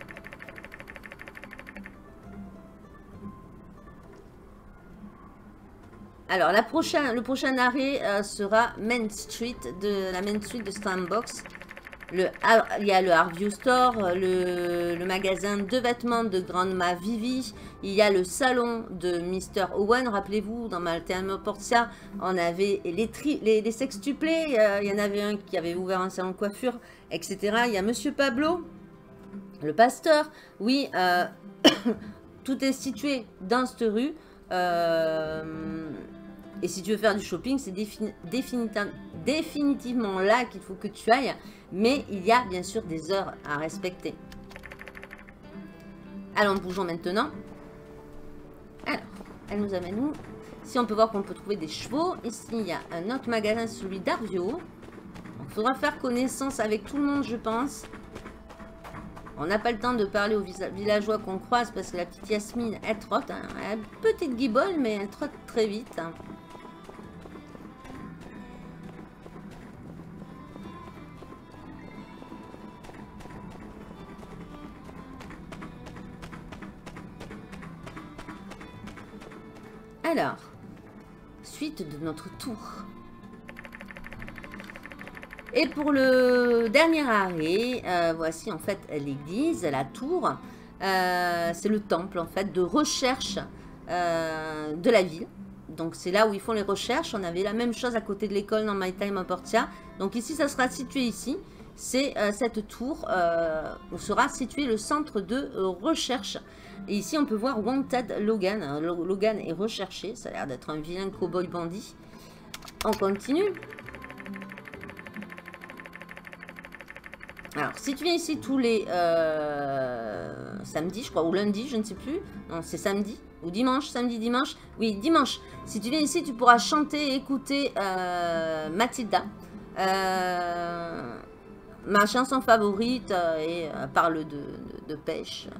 Alors, le prochain arrêt sera Main Street, la Main Street de Sandbox. Il y a le Harview Store, le magasin de vêtements de Grandma Vivi. Il y a le salon de Mr. Owen. Rappelez-vous, dans Maltaima Portia, on avait les sextuplés. Il y en avait un qui avait ouvert un salon de coiffure, etc. Il y a Monsieur Pablo, le pasteur. Oui, tout est situé dans cette rue. Et si tu veux faire du shopping, c'est définitivement là qu'il faut que tu ailles. Mais il y a bien sûr des heures à respecter. Allons, bougeons maintenant. Alors, elle nous amène où? Ici, on peut voir qu'on peut trouver des chevaux. Ici, il y a un autre magasin, celui d'Arvio. Il faudra faire connaissance avec tout le monde, je pense. On n'a pas le temps de parler aux villageois qu'on croise parce que la petite Yasmine, elle trotte. Hein. Elle a une petite guibole, mais elle trotte très vite. Hein. Alors, suite de notre tour. Et pour le dernier arrêt, voici en fait l'église, la tour. C'est le temple en fait de recherche de la ville. Donc c'est là où ils font les recherches. On avait la même chose à côté de l'école dans Maltaima Portia. Donc ici, ça sera situé ici. C'est cette tour où sera situé le centre de recherche. Et ici, on peut voir Wanted Logan. Logan est recherché. Ça a l'air d'être un vilain cow-boy bandit. On continue. Alors, si tu viens ici tous les samedis, je crois, ou lundi, je ne sais plus. Non, c'est samedi ou dimanche, samedi, dimanche. Oui, dimanche. Si tu viens ici, tu pourras chanter et écouter Mathilda. Ma chanson favorite et parle de pêche.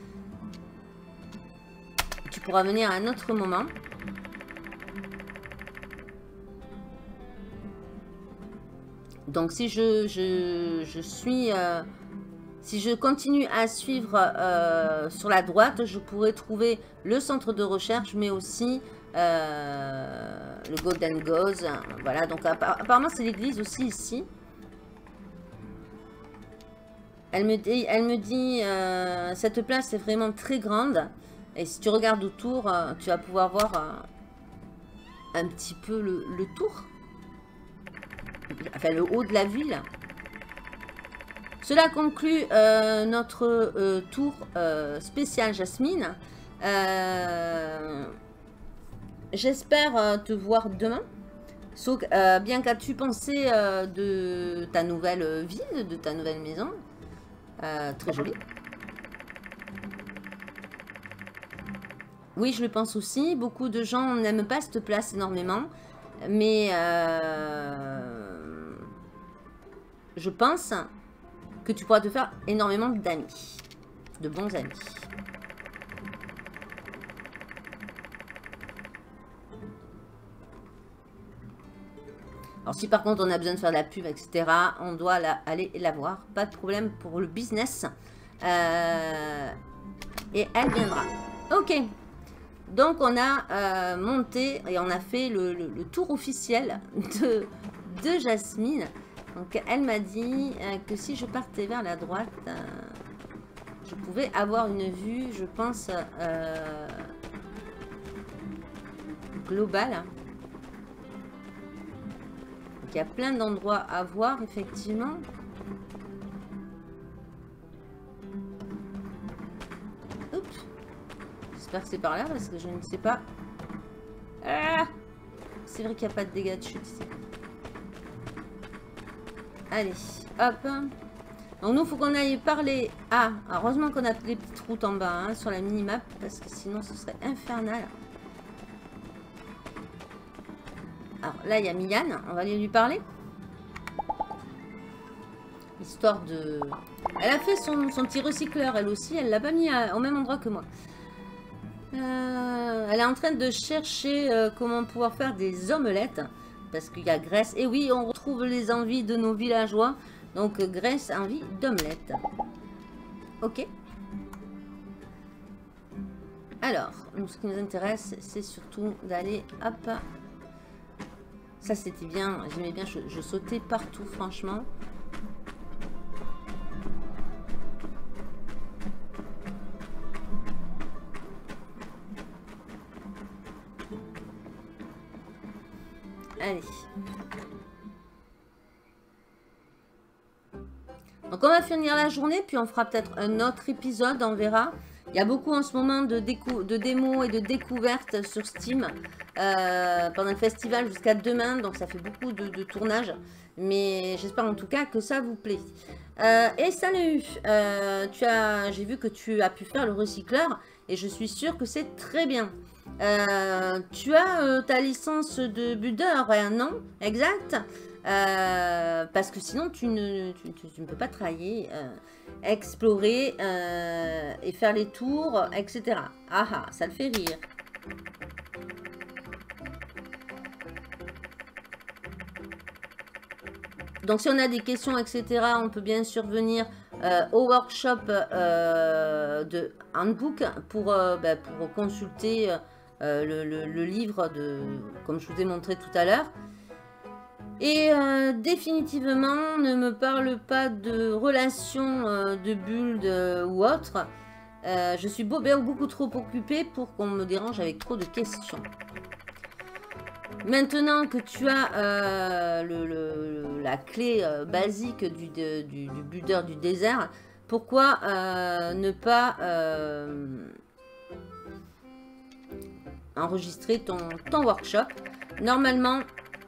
Tu pourras venir à un autre moment. Donc si si je continue à suivre sur la droite, je pourrais trouver le centre de recherche, mais aussi le Golden Gauze. Voilà, donc apparemment c'est l'église aussi ici. Elle me dit cette place est vraiment très grande. Et si tu regardes autour, tu vas pouvoir voir un petit peu le tour. Enfin, le haut de la ville. Cela conclut notre tour spécial Jasmine. J'espère te voir demain. So, bien qu'as-tu pensé de ta nouvelle ville, de ta nouvelle maison? Très jolie. Oui, je le pense aussi. Beaucoup de gens n'aiment pas cette place énormément. Mais je pense que tu pourras te faire énormément d'amis. De bons amis. Alors si par contre on a besoin de faire de la pub, etc., on doit aller la voir. Pas de problème pour le business. Et elle viendra. Ok. Donc on a monté et on a fait le tour officiel de Jasmine. Donc elle m'a dit que si je partais vers la droite, je pouvais avoir une vue, je pense, globale. il y a plein d'endroits à voir, effectivement. Oups. J'espère que c'est par là, parce que je ne sais pas. Ah, c'est vrai qu'il n'y a pas de dégâts de chute ici. Allez, hop. Donc nous, il faut qu'on aille parler. Ah, heureusement qu'on a les petites routes en bas hein, sur la minimap, parce que sinon ce serait infernal. Alors là, il y a Milan, on va aller lui parler. Histoire de... Elle a fait son petit recycleur, elle aussi, elle l'a pas mis au même endroit que moi. Elle est en train de chercher comment pouvoir faire des omelettes, parce qu'il y a Grèce. Et oui, on retrouve les envies de nos villageois. Donc Grèce a envie d'omelette. Ok. Alors, nous, ce qui nous intéresse, c'est surtout d'aller... Hop. Ça, c'était bien. J'aimais bien. Je sautais partout, franchement. Allez. Donc on va finir la journée, puis on fera peut-être un autre épisode, on verra. Il y a beaucoup en ce moment de démos et de découvertes sur Steam pendant le festival jusqu'à demain, donc ça fait beaucoup de tournages. Mais j'espère en tout cas que ça vous plaît. Et salut, j'ai vu que tu as pu faire le recycleur et je suis sûre que c'est très bien. Tu as ta licence de builder, hein, non? Exact. Parce que sinon tu ne peux pas travailler, explorer et faire les tours, etc. Ah ah, ça le fait rire. Donc si on a des questions, etc., on peut bien sûr venir au workshop de Handbook pour consulter le livre, comme je vous ai montré tout à l'heure. Et définitivement, ne me parle pas de relations de build ou autre. Je suis beaucoup trop occupée pour qu'on me dérange avec trop de questions. Maintenant que tu as la clé basique du builder du désert, pourquoi ne pas enregistrer ton workshop? Normalement,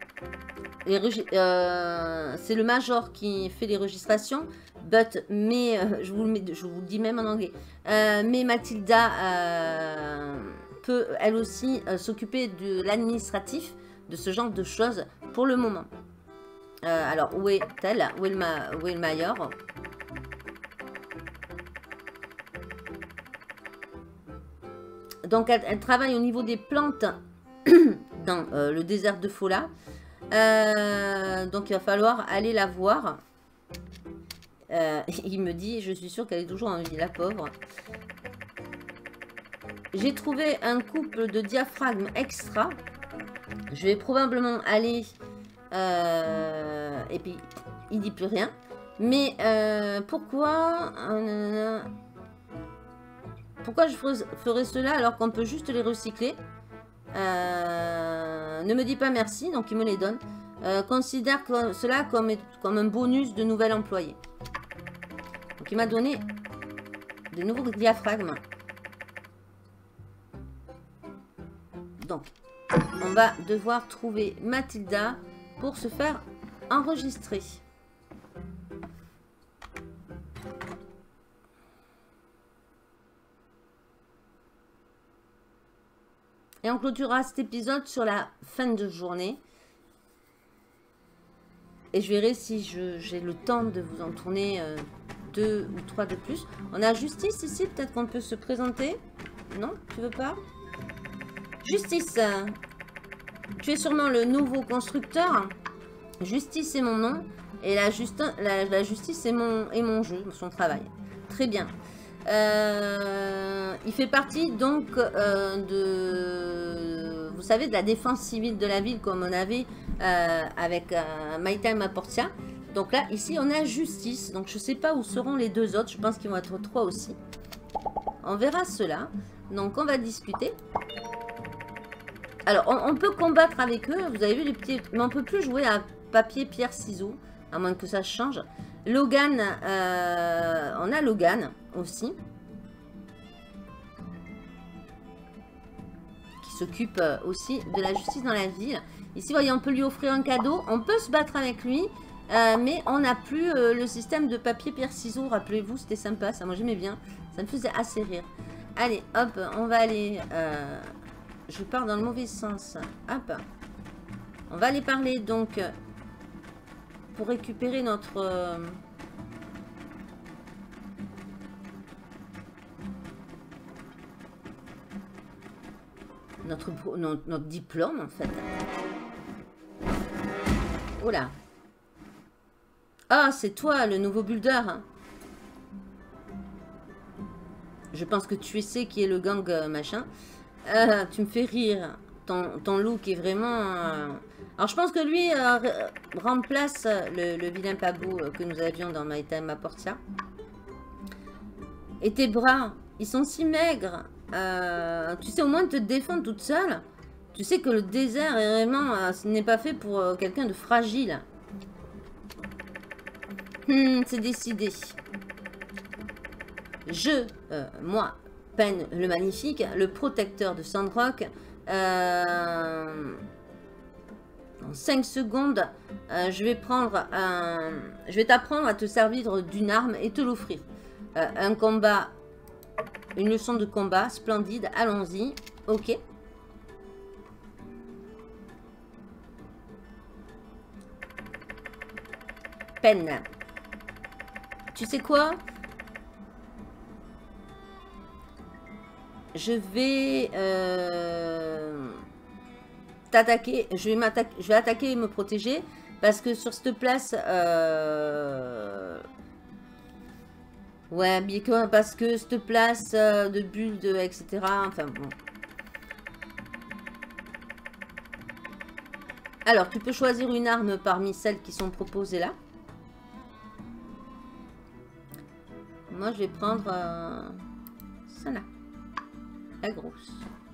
c'est le major qui fait les registrations, mais je vous le dis même en anglais, mais Mathilda peut elle aussi s'occuper de l'administratif, de ce genre de choses pour le moment. Alors où est-elle? Où est le major? Donc elle travaille au niveau des plantes dans le désert de Fola. Donc il va falloir aller la voir. Il me dit, je suis sûre qu'elle est toujours en vie, la pauvre. J'ai trouvé un couple de diaphragmes extra. Je vais probablement aller... et puis, il dit plus rien. Mais pourquoi je ferais cela alors qu'on peut juste les recycler? Ne me dis pas merci, donc il me les donne. Considère cela comme un bonus de nouvel employé. Donc il m'a donné de nouveaux diaphragmes. Donc on va devoir trouver Mathilda pour se faire enregistrer. Et on clôturera cet épisode sur la fin de journée. Et je verrai si j'ai le temps de vous en tourner 2 ou 3 de plus. On a Justice ici, peut-être qu'on peut se présenter. Non, tu veux pas? Justice, tu es sûrement le nouveau constructeur. Justice est mon nom. Et la justice est mon jeu, son travail. Très bien. Il fait partie donc vous savez, de la défense civile de la ville comme on avait avec Maïta et Maportia. Donc là, ici, on a Justice. Donc je ne sais pas où seront les deux autres. Je pense qu'ils vont être 3 aussi. On verra cela. Donc on va discuter. Alors, on peut combattre avec eux. Vous avez vu les petits... Mais on ne peut plus jouer papier, pierre, ciseaux. À moins que ça change. Logan, on a Logan aussi. Qui s'occupe aussi de la justice dans la ville. Ici, voyez, on peut lui offrir un cadeau. On peut se battre avec lui. Mais on n'a plus le système de papier, pierre, ciseaux. Rappelez-vous, c'était sympa. Ça, moi, j'aimais bien. Ça me faisait assez rire. Allez, hop, on va aller... je pars dans le mauvais sens. Hop. On va aller parler, donc... pour récupérer notre... notre diplôme, en fait. Oh là. Ah, c'est toi, le nouveau builder. Je pense que tu sais qui est le gang machin. Tu me fais rire. Ton look est vraiment... Alors, je pense que lui remplace le vilain pas beau que nous avions dans My Time à Portia. Et tes bras, ils sont si maigres. Tu sais au moins te défendre toute seule. Tu sais que le désert est vraiment... ce n'est pas fait pour quelqu'un de fragile. C'est décidé. Moi, Pen le Magnifique, le protecteur de Sandrock, en 5 secondes, je vais t'apprendre à te servir d'une arme et te l'offrir. Un combat, une leçon de combat, splendide, allons-y. Ok. Pen. Tu sais quoi? Je vais t'attaquer. Je vais attaquer et me protéger. Parce que sur cette place... ouais, bien que, parce que cette place de bulles, etc. Enfin bon. Alors, tu peux choisir une arme parmi celles qui sont proposées là. Moi, je vais prendre celle-là. La grosse.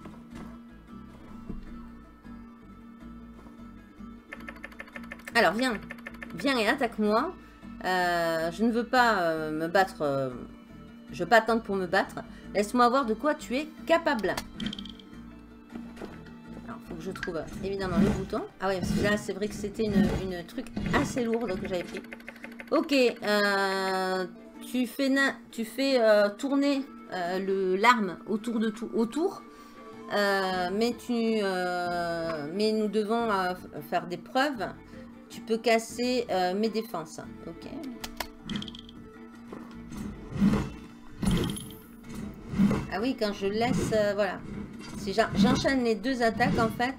Alors, viens. Viens et attaque-moi. Je ne veux pas me battre. Je ne veux pas attendre pour me battre. Laisse-moi voir de quoi tu es capable. Alors, il faut que je trouve évidemment le bouton. Ah ouais, parce que là, c'est vrai que c'était une truc assez lourde que j'avais pris. Ok. Tu fais tourner l'arme autour de tout. Mais nous devons faire des preuves. Tu peux casser mes défenses. Ok. Ah oui, quand je laisse... voilà. Si j'enchaîne les deux attaques, en fait...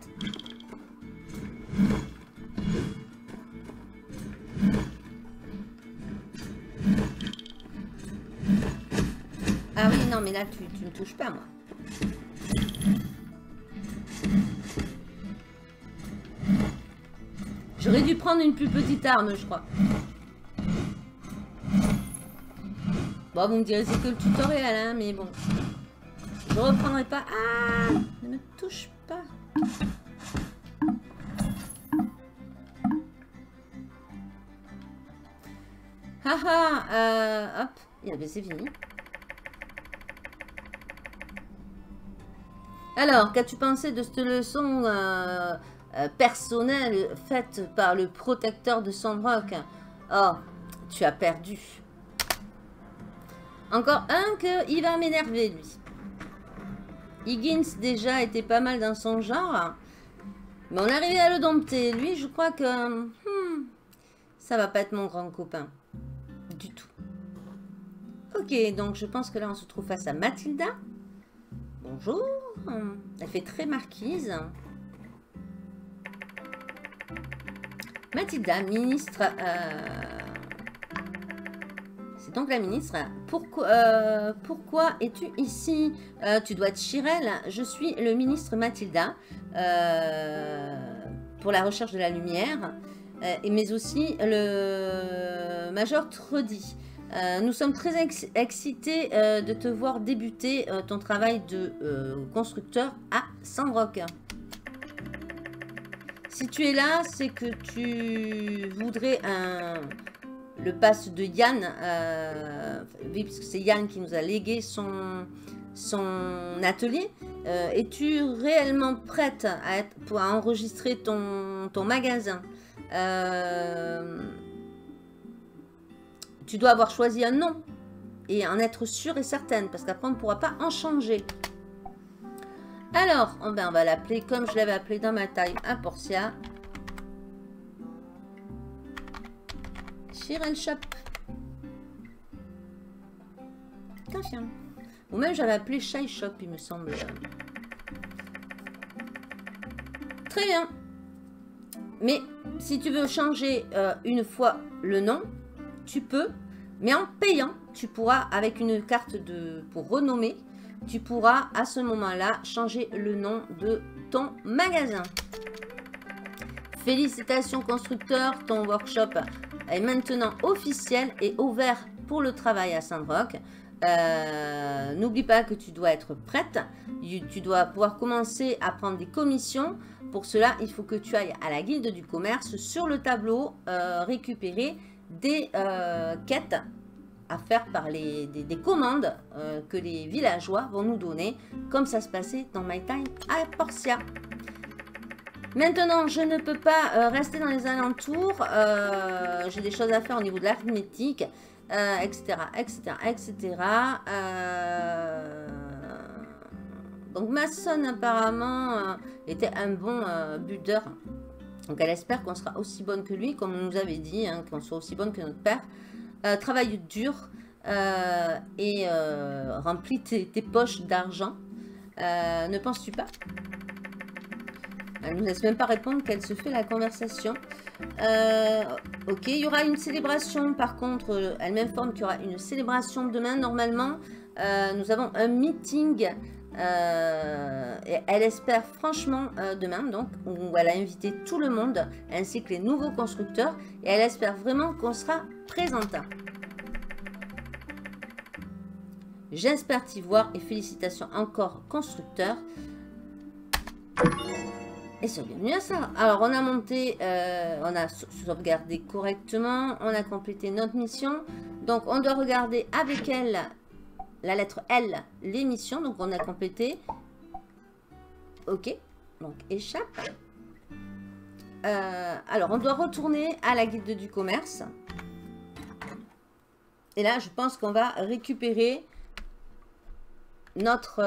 Ah oui, non, mais là, tu ne touches pas, moi. J'aurais dû prendre une plus petite arme, je crois. Bon, vous me direz, c'est que le tutoriel, hein, mais bon. Je reprendrai pas. Ah, ne me touche pas. Haha, hop. C'est fini. Alors, qu'as-tu pensé de cette leçon personnelle faite par le protecteur de Sandrock? Oh, tu as perdu. Encore un il va m'énerver, lui. Higgins, déjà, était pas mal dans son genre. Mais on est arrivé à le dompter. Lui, je crois que... ça va pas être mon grand copain. Du tout. Ok, donc je pense que là, on se trouve face à Mathilda. Bonjour. Elle fait très marquise. Mathilda, ministre... c'est donc la ministre. Pourquoi es-tu ici? Tu dois être Chirel. Je suis le ministre Mathilda. Pour la recherche de la lumière. Mais aussi le Major Trudy. Nous sommes très excités de te voir débuter ton travail de constructeur à Sandrock. Si tu es là, c'est que tu voudrais le pass de Yann, oui, puisque c'est Yann qui nous a légué son atelier. Es-tu réellement prête pour enregistrer ton magasin? Tu dois avoir choisi un nom et en être sûre et certaine, parce qu'après on ne pourra pas en changer. Alors, on va l'appeler comme je l'avais appelé dans ma time à Portia. Chirel Shop. Confirme. Ou même j'avais appelé Shy Shop, il me semble. Très bien. Mais si tu veux changer une fois le nom, tu peux. Mais en payant, tu pourras, avec une carte pour renommer, tu pourras à ce moment-là changer le nom de ton magasin. Félicitations constructeur, ton workshop est maintenant officiel et ouvert pour le travail à Sandrock. N'oublie pas que tu dois être prête. Tu dois pouvoir commencer à prendre des commissions. Pour cela, il faut que tu ailles à la guilde du commerce sur le tableau, récupérer des quêtes à faire par des commandes que les villageois vont nous donner, comme ça se passait dans My Time à Portia. Maintenant, je ne peux pas rester dans les alentours. J'ai des choses à faire au niveau de l'arithmétique, etc., etc., etc. Donc, Mason, apparemment, était un bon builder. Donc, elle espère qu'on sera aussi bonne que lui, comme on nous avait dit, hein, qu'on soit aussi bonne que notre père. Travaille dur et remplis tes poches d'argent. Ne penses-tu pas? Elle ne nous laisse même pas répondre qu'elle se fait la conversation. Ok, il y aura une célébration. Par contre, elle m'informe qu'il y aura une célébration demain. Normalement, nous avons un meeting. Et elle espère franchement demain, donc, où elle a invité tout le monde, ainsi que les nouveaux constructeurs. Et elle espère vraiment qu'on sera présenta. J'espère t'y voir et félicitations encore constructeur. Et sois bienvenue à ça. Alors on a monté, on a sauvegardé correctement, on a complété notre mission. Donc on doit regarder avec elle, la lettre L, les missions. Donc on a complété. Ok, donc échappe. Alors on doit retourner à la guilde du commerce. Et là je pense qu'on va récupérer notre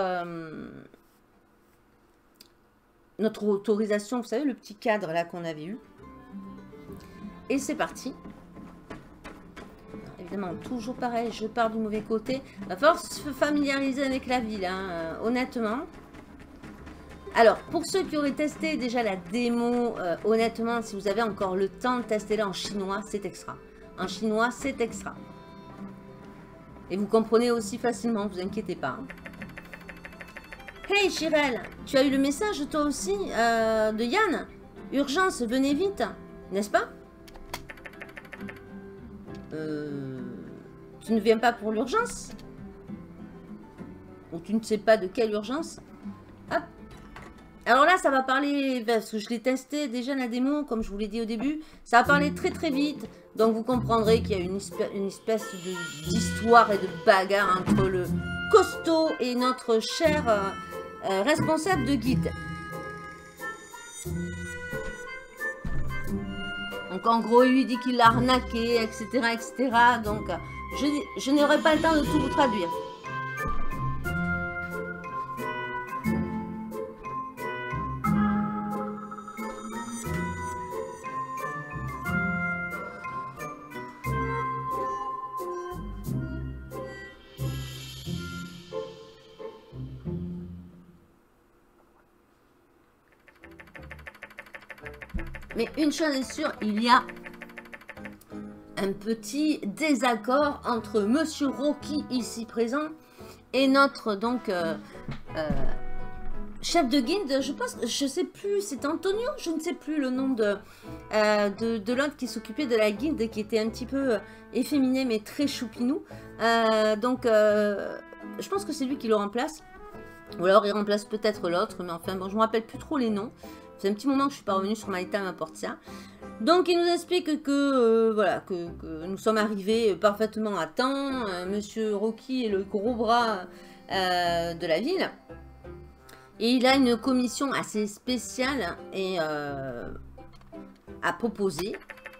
autorisation, vous savez, le petit cadre là qu'on avait eu. Et c'est parti. Évidemment, toujours pareil, je pars du mauvais côté. Il va falloir se familiariser avec la ville, hein, honnêtement. Alors, pour ceux qui auraient testé déjà la démo, honnêtement, si vous avez encore le temps, testez-la en chinois, c'est extra. En chinois, c'est extra. Et vous comprenez aussi facilement, vous inquiétez pas. Hein. Hey Chirel, tu as eu le message toi aussi de Yann? Urgence, venez vite, n'est-ce pas? Tu ne viens pas pour l'urgence? Ou tu ne sais pas de quelle urgence? Hop. Alors là, ça va parler, parce que je l'ai testé déjà la démo, comme je vous l'ai dit au début, ça va parler très très vite. Donc vous comprendrez qu'il y a une espèce d'histoire et de bagarre entre le costaud et notre cher responsable de guide. Donc en gros, il lui dit qu'il l'a arnaqué, etc., etc. Donc je n'aurai pas le temps de tout vous traduire. Mais une chose est sûre, il y a un petit désaccord entre Monsieur Rocky ici présent et notre donc chef de guilde. Je pense, je sais plus, c'est Antonio, je ne sais plus le nom de l'autre qui s'occupait de la guilde, qui était un petit peu efféminé mais très choupinou. Donc je pense que c'est lui qui le remplace. Ou alors il remplace peut-être l'autre, mais enfin bon, je ne me rappelle plus trop les noms. C'est un petit moment que je suis pas revenue sur My Time à Portia. Donc il nous explique que voilà que nous sommes arrivés parfaitement à temps. Monsieur Rocky est le gros bras de la ville. Et il a une commission assez spéciale et à proposer.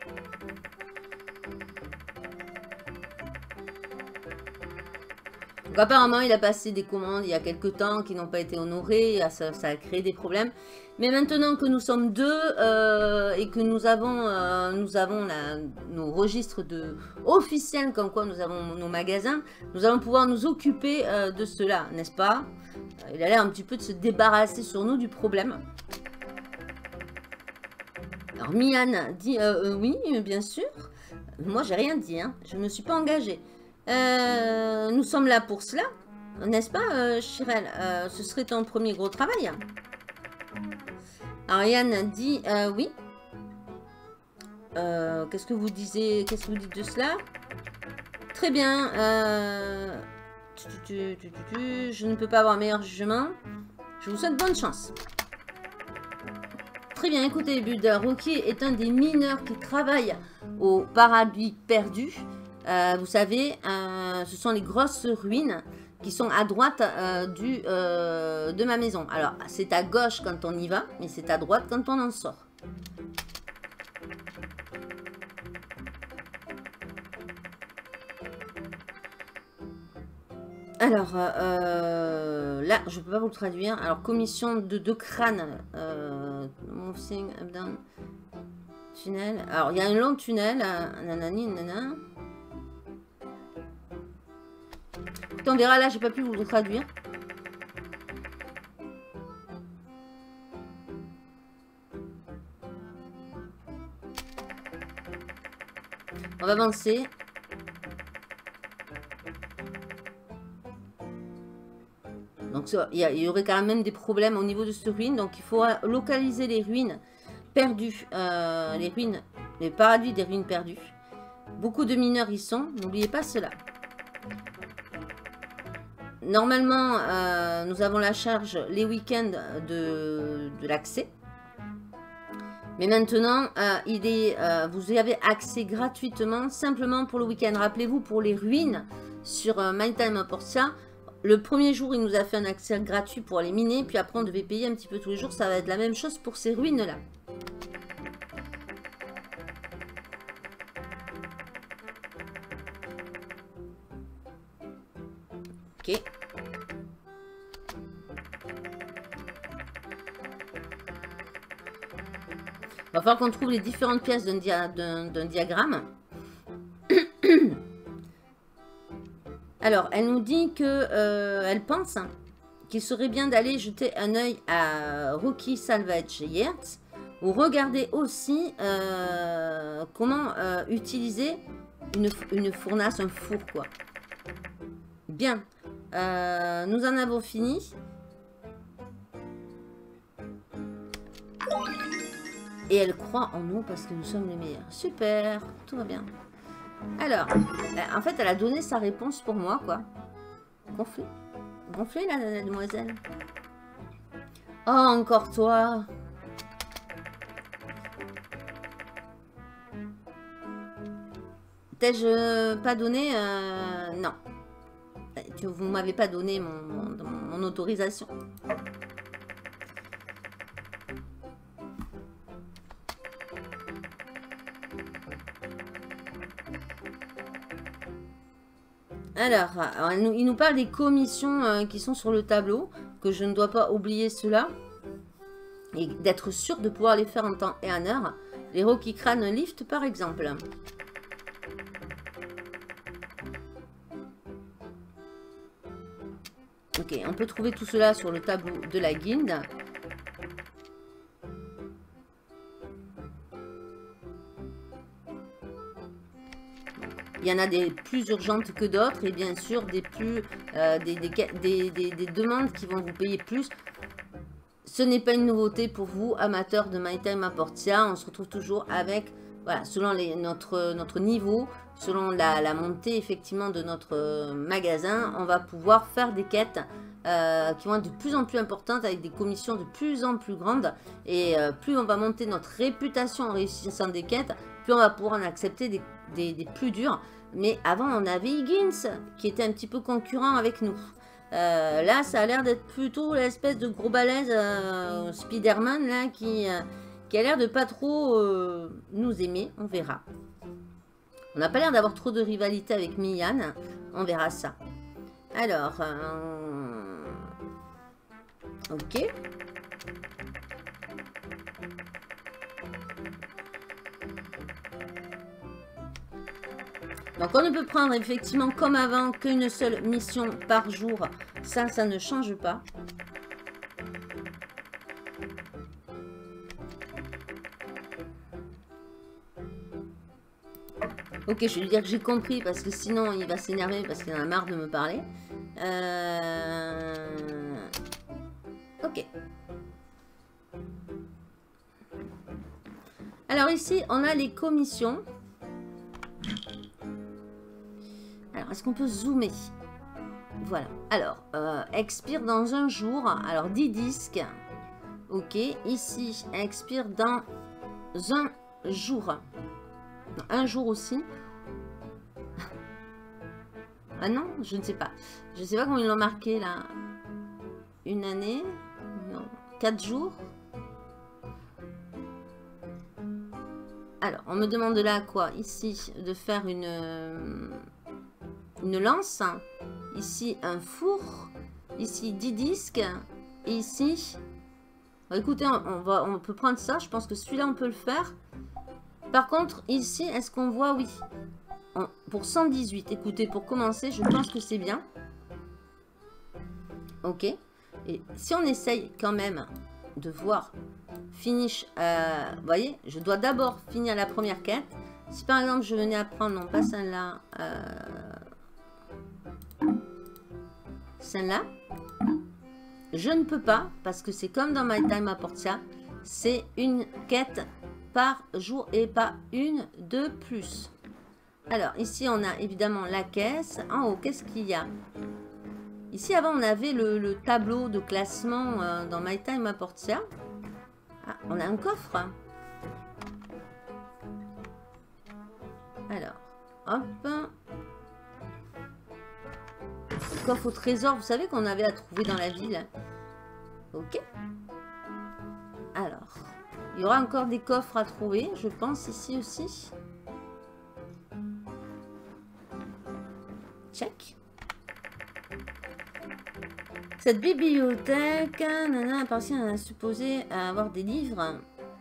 Donc apparemment, il a passé des commandes il y a quelques temps qui n'ont pas été honorées. Ça a créé des problèmes. Mais maintenant que nous sommes deux et que nous avons nos registres officiels comme quoi nous avons nos magasins, nous allons pouvoir nous occuper de cela, n'est-ce pas? Il a l'air un petit peu de se débarrasser sur nous du problème. Alors Mian dit oui, bien sûr. Moi, j'ai rien dit, hein. Je ne me suis pas engagée. Nous sommes là pour cela, n'est-ce pas, Chirel? Ce serait ton premier gros travail. Ariane dit oui. Qu'est-ce que vous dites de cela? Très bien. Je ne peux pas avoir un meilleur jugement. Je vous souhaite bonne chance. Très bien, écoutez, Bud, Rocky est un des mineurs qui travaille au paradis perdu. Vous savez, ce sont les grosses ruines qui sont à droite de ma maison. Alors, c'est à gauche quand on y va, mais c'est à droite quand on en sort. Alors, là, je ne peux pas vous le traduire. Alors, commission de 2 crânes. Moving up down. Tunnel. Alors, il y a un long tunnel. Nanani, nanana. On verra, là, j'ai pas pu vous le traduire. On va avancer. Donc, il y aurait quand même des problèmes au niveau de cette ruine. Donc, il faudra localiser les ruines perdues. Les paradis des ruines perdues. Beaucoup de mineurs y sont. N'oubliez pas cela. Normalement, nous avons la charge les week-ends de l'accès. Mais maintenant, vous y avez accès gratuitement, simplement pour le week-end. Rappelez-vous, pour les ruines sur My Time à Portia, le premier jour, il nous a fait un accès gratuit pour les miner. Puis après, on devait payer un petit peu tous les jours. Ça va être la même chose pour ces ruines-là. Ok. Il va falloir qu'on trouve les différentes pièces d'un diagramme. Alors, elle nous dit que elle pense qu'il serait bien d'aller jeter un œil à Rocky Salvage Yard ou regarder aussi comment utiliser une fournace, un four, quoi. Bien. Nous en avons fini. Et elle croit en nous parce que nous sommes les meilleurs. Super, tout va bien. Alors, en fait, elle a donné sa réponse pour moi, quoi. Gonflé. Gonflé, la demoiselle. Oh, encore toi. T'ai-je pas donné non. Vous ne m'avez pas donné mon autorisation. Alors, il nous parle des commissions qui sont sur le tableau, que je ne dois pas oublier cela, et d'être sûr de pouvoir les faire en temps et en heure. Les Rocky Crane Lift, par exemple. Ok, on peut trouver tout cela sur le tableau de la guilde. Il y en a des plus urgentes que d'autres et bien sûr des demandes qui vont vous payer plus. Ce n'est pas une nouveauté pour vous, amateurs de My Time à Portia. On se retrouve toujours avec, voilà, selon notre niveau, selon la montée effectivement de notre magasin, on va pouvoir faire des quêtes qui vont être de plus en plus importantes avec des commissions de plus en plus grandes. Et plus on va monter notre réputation en réussissant des quêtes, plus on va pouvoir en accepter des plus dures. Mais avant, on avait Higgins qui était un petit peu concurrent avec nous. Là, ça a l'air d'être plutôt l'espèce de gros balèze Spider-Man là, qui a l'air de pas trop nous aimer. On verra. On n'a pas l'air d'avoir trop de rivalité avec Mian. On verra ça. Alors, ok. Donc on ne peut prendre effectivement comme avant qu'une seule mission par jour. Ça ne change pas. Ok, je vais lui dire que j'ai compris parce que sinon il va s'énerver parce qu'il en a marre de me parler. Ok. Alors ici, on a les commissions. Alors, est-ce qu'on peut zoomer? Voilà. Alors, expire dans un jour. Alors, 10 disques. Ok. Ici, expire dans un jour. Un jour aussi. Ah non, je ne sais pas. Je ne sais pas comment ils l'ont marqué là. Une année? Non. 4 jours? Alors, on me demande là quoi? Ici, de faire une lance. Ici, un four. Ici, 10 disques. Et ici... Bon, écoutez, on peut prendre ça. Je pense que celui-là, on peut le faire. Par contre, ici, est-ce qu'on voit? Oui. Pour 118. Écoutez, pour commencer, je pense que c'est bien. Ok. Et si on essaye quand même de voir... Finish, vous voyez, je dois d'abord finir la première quête. Si par exemple je venais à prendre, non pas celle-là, celle-là, je ne peux pas parce que c'est comme dans My Time à Portia, c'est une quête par jour et pas une de plus. Alors ici on a évidemment la caisse. En haut, qu'est-ce qu'il y a? Ici avant on avait le tableau de classement dans My Time à Portia. Ah, on a un coffre. Alors, hop. Coffre au trésor, vous savez qu'on avait à trouver dans la ville. Ok. Alors, il y aura encore des coffres à trouver, je pense, ici aussi. Check. Cette bibliothèque appartient à supposer avoir des livres.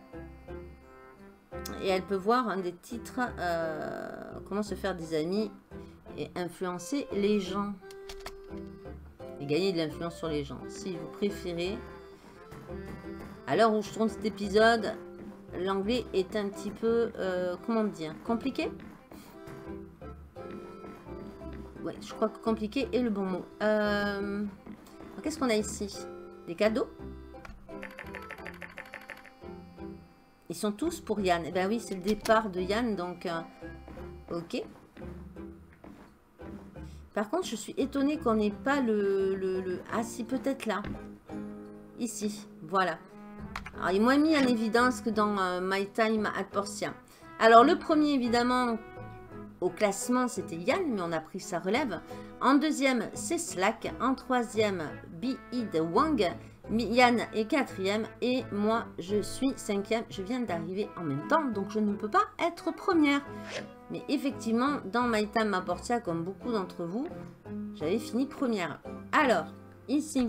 Et elle peut voir des titres. Comment se faire des amis et influencer les gens. Et gagner de l'influence sur les gens. Si vous préférez. À l'heure où je tourne cet épisode, l'anglais est un petit peu, comment dire, compliqué. Ouais, je crois que compliqué est le bon mot. Qu'est-ce qu'on a ici? Des cadeaux? Ils sont tous pour Yann. Eh bien oui, c'est le départ de Yann, donc... ok. Par contre, je suis étonnée qu'on n'ait pas le... Ah si, peut-être là. Ici, voilà. Alors, il m'a mis en évidence que dans My Time at Portia. Alors, le premier, évidemment... Au classement, c'était Yann, mais on a pris sa relève. En deuxième, c'est Slack. En troisième, Be-Id Wang. Yann est quatrième. Et moi, je suis cinquième. Je viens d'arriver en même temps, donc je ne peux pas être première. Mais effectivement, dans My Time à Portia, comme beaucoup d'entre vous, j'avais fini première. Alors, ici,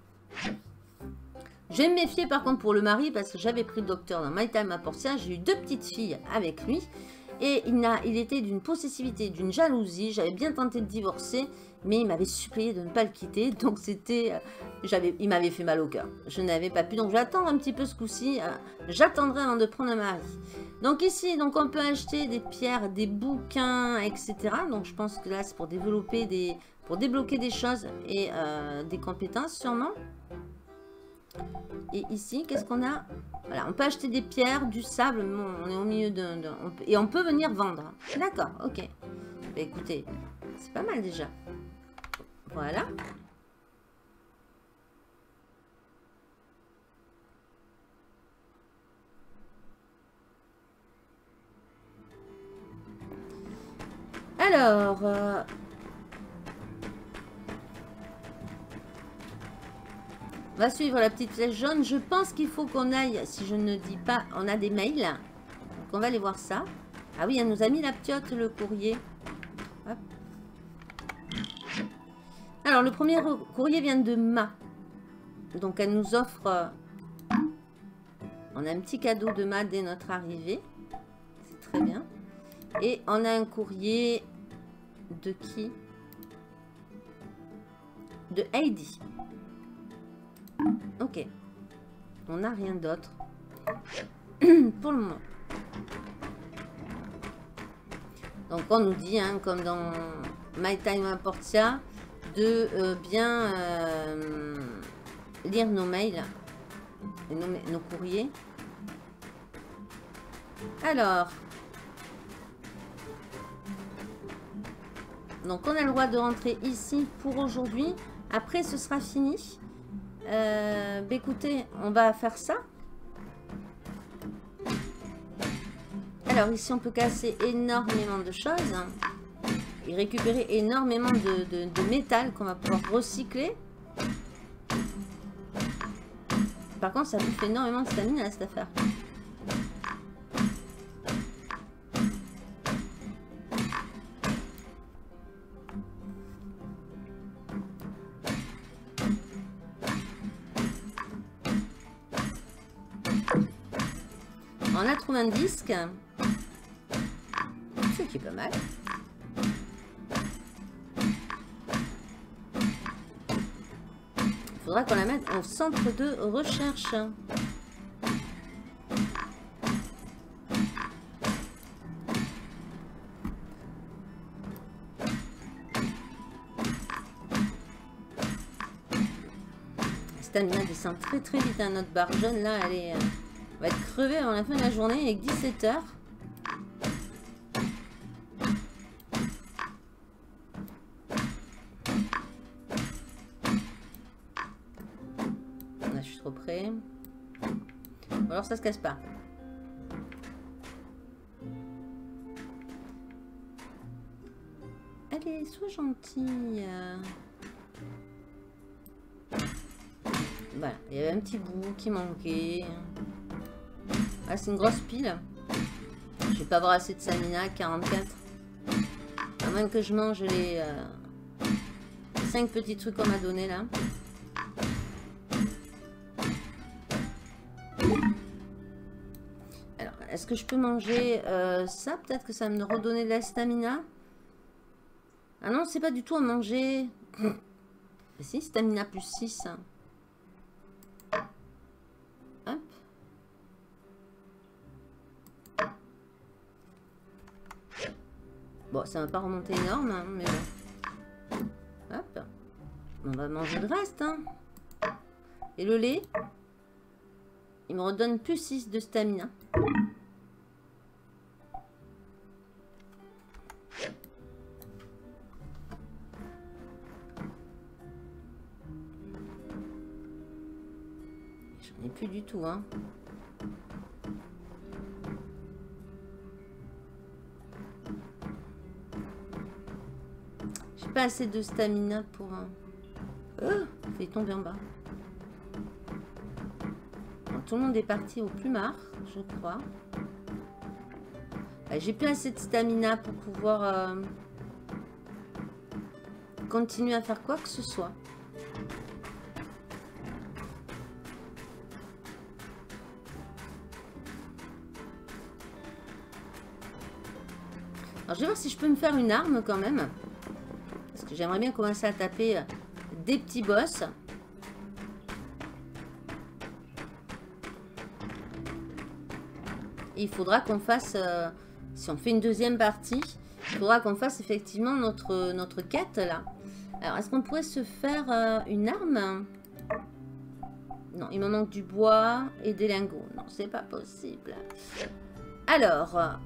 je vais me méfier par contre pour le mari, parce que j'avais pris le docteur dans My Time à Portia. J'ai eu 2 petites filles avec lui. Et il était d'une possessivité, d'une jalousie. J'avais bien tenté de divorcer, mais il m'avait supplié de ne pas le quitter. Donc c'était... il m'avait fait mal au cœur. Je n'avais pas pu. Donc je vais attendre un petit peu ce coup-ci. J'attendrai avant de prendre un mari. Donc ici, donc on peut acheter des pierres, des bouquins, etc. Donc je pense que là, c'est pour développer des... pour débloquer des choses et des compétences sûrement. Et ici, qu'est-ce qu'on a? Voilà, on peut acheter des pierres, du sable. Bon, on est au milieu et on peut venir vendre. D'accord, ok. Bah, écoutez, c'est pas mal déjà. Voilà. Alors, on va suivre la petite flèche jaune. Je pense qu'il faut qu'on aille, si je ne dis pas, on a des mails. Donc on va aller voir ça. Ah oui, elle nous a mis la piote, le courrier. Hop. Alors, le premier courrier vient de Ma. Donc, elle nous offre... on a un petit cadeau de Ma dès notre arrivée. C'est très bien. Et on a un courrier de qui? De Heidi. Ok. On n'a rien d'autre. Pour le moment. Donc on nous dit, hein, comme dans My Time à Portia, de bien lire nos mails et nos courriers. Alors, donc on a le droit de rentrer ici pour aujourd'hui. Après ce sera fini. Écoutez, on va faire ça. Alors ici on peut casser énormément de choses et récupérer énormément de métal qu'on va pouvoir recycler. Par contre ça vous fait énormément de stamina cette affaire. On a trouvé un disque. Ce qui est pas mal. Il faudra qu'on la mette en centre de recherche. La stamina descend très très vite. Hein. Notre barre jaune là, elle est, va être crevée avant la fin de la journée avec 17 heures. Alors ça se casse pas. Allez, sois gentille. Voilà, il y avait un petit bout qui manquait. Ah, c'est une grosse pile. Je vais pas avoir assez de stamina, 44. À moins que je mange les 5 petits trucs qu'on m'a donné là. Est-ce que je peux manger ça? Peut-être que ça va me redonner de la stamina. Ah non, c'est pas du tout à manger. Si, stamina plus 6. Hop. Bon, ça va pas remonter énorme, hein, mais bon. Hop. On va manger le reste. Hein. Et le lait, il me redonne plus 6 de stamina. J'en ai plus du tout, hein. J'ai pas assez de stamina pour... fait tomber en bas. Bon, tout le monde est parti au plumard, je crois. J'ai plus assez de stamina pour pouvoir continuer à faire quoi que ce soit. Alors, je vais voir si je peux me faire une arme quand même. Parce que j'aimerais bien commencer à taper des petits boss. Et il faudra qu'on fasse, si on fait une deuxième partie, il faudra qu'on fasse effectivement notre quête là. Alors, est-ce qu'on pourrait se faire une arme? Non, il me manque du bois et des lingots. Non, c'est pas possible. Alors...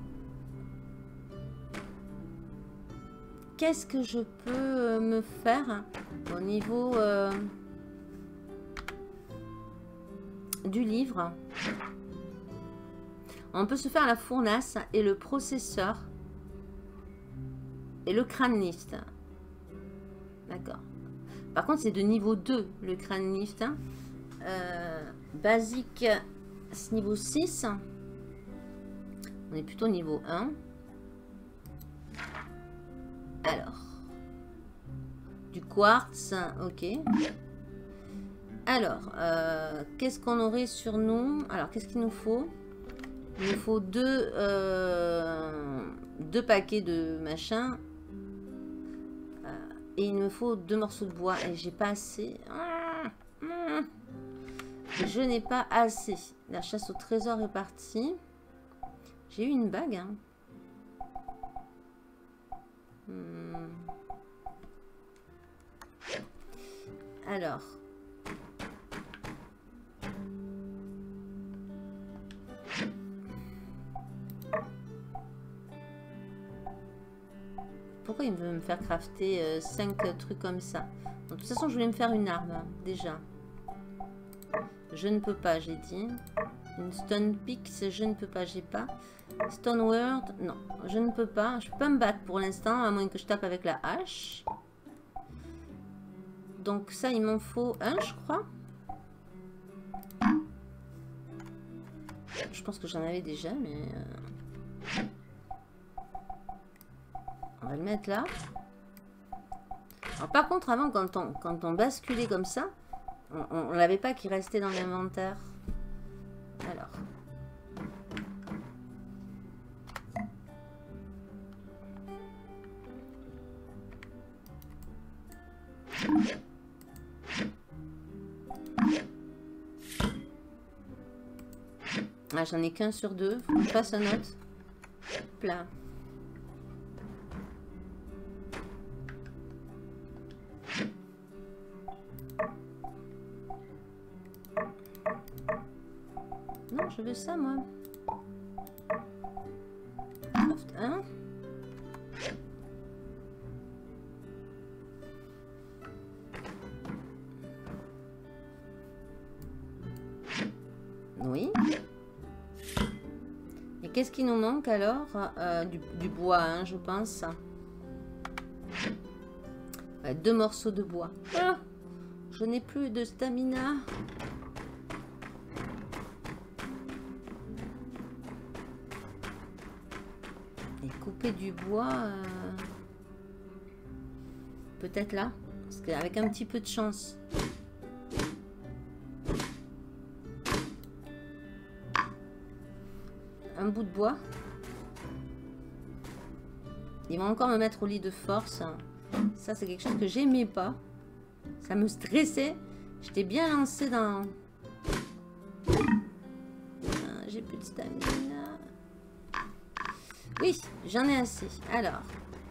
qu'est-ce que je peux me faire au niveau du livre? On peut se faire la fournace et le processeur. et le crâne lift. D'accord. Par contre, c'est de niveau 2, le crâne lift. Hein. Basique, c'est niveau 6. On est plutôt niveau 1. Alors. Du quartz, ok. Alors, qu'est-ce qu'on aurait sur nous? Alors, qu'est-ce qu'il nous faut? Il nous faut deux paquets de machin. Et il me faut 2 morceaux de bois. Et j'ai pas assez. Je n'ai pas assez. La chasse au trésor est partie. J'ai eu une bague. Hein. Alors. Pourquoi il veut me faire crafter 5 trucs comme ça? De toute façon, je voulais me faire une arme, déjà. Je ne peux pas, j'ai dit. Une stone pick, je ne peux pas, j'ai pas. Stone word, non, je ne peux pas. Je peux pas me battre pour l'instant, à moins que je tape avec la hache. Donc ça, il m'en faut un, je crois. Je pense que j'en avais déjà, mais... On va le mettre là. Alors, par contre, avant, quand on basculait comme ça, on l'avait pas qui restait dans l'inventaire. Alors. Ah, j'en ai qu'un sur 2. Faut que je fasse un autre. Hop là. Non, je veux ça, moi. Craft 1. Oui. Et qu'est-ce qui nous manque alors? Du bois, hein, je pense. 2 morceaux de bois. Ah, je n'ai plus de stamina. Et couper du bois... peut-être là. Parce qu'avec un petit peu de chance... un bout de bois. Ils vont encore me mettre au lit de force. Ça, c'est quelque chose que j'aimais pas. Ça me stressait. J'étais bien lancée dans... J'ai plus de stamina. Oui, j'en ai assez. Alors.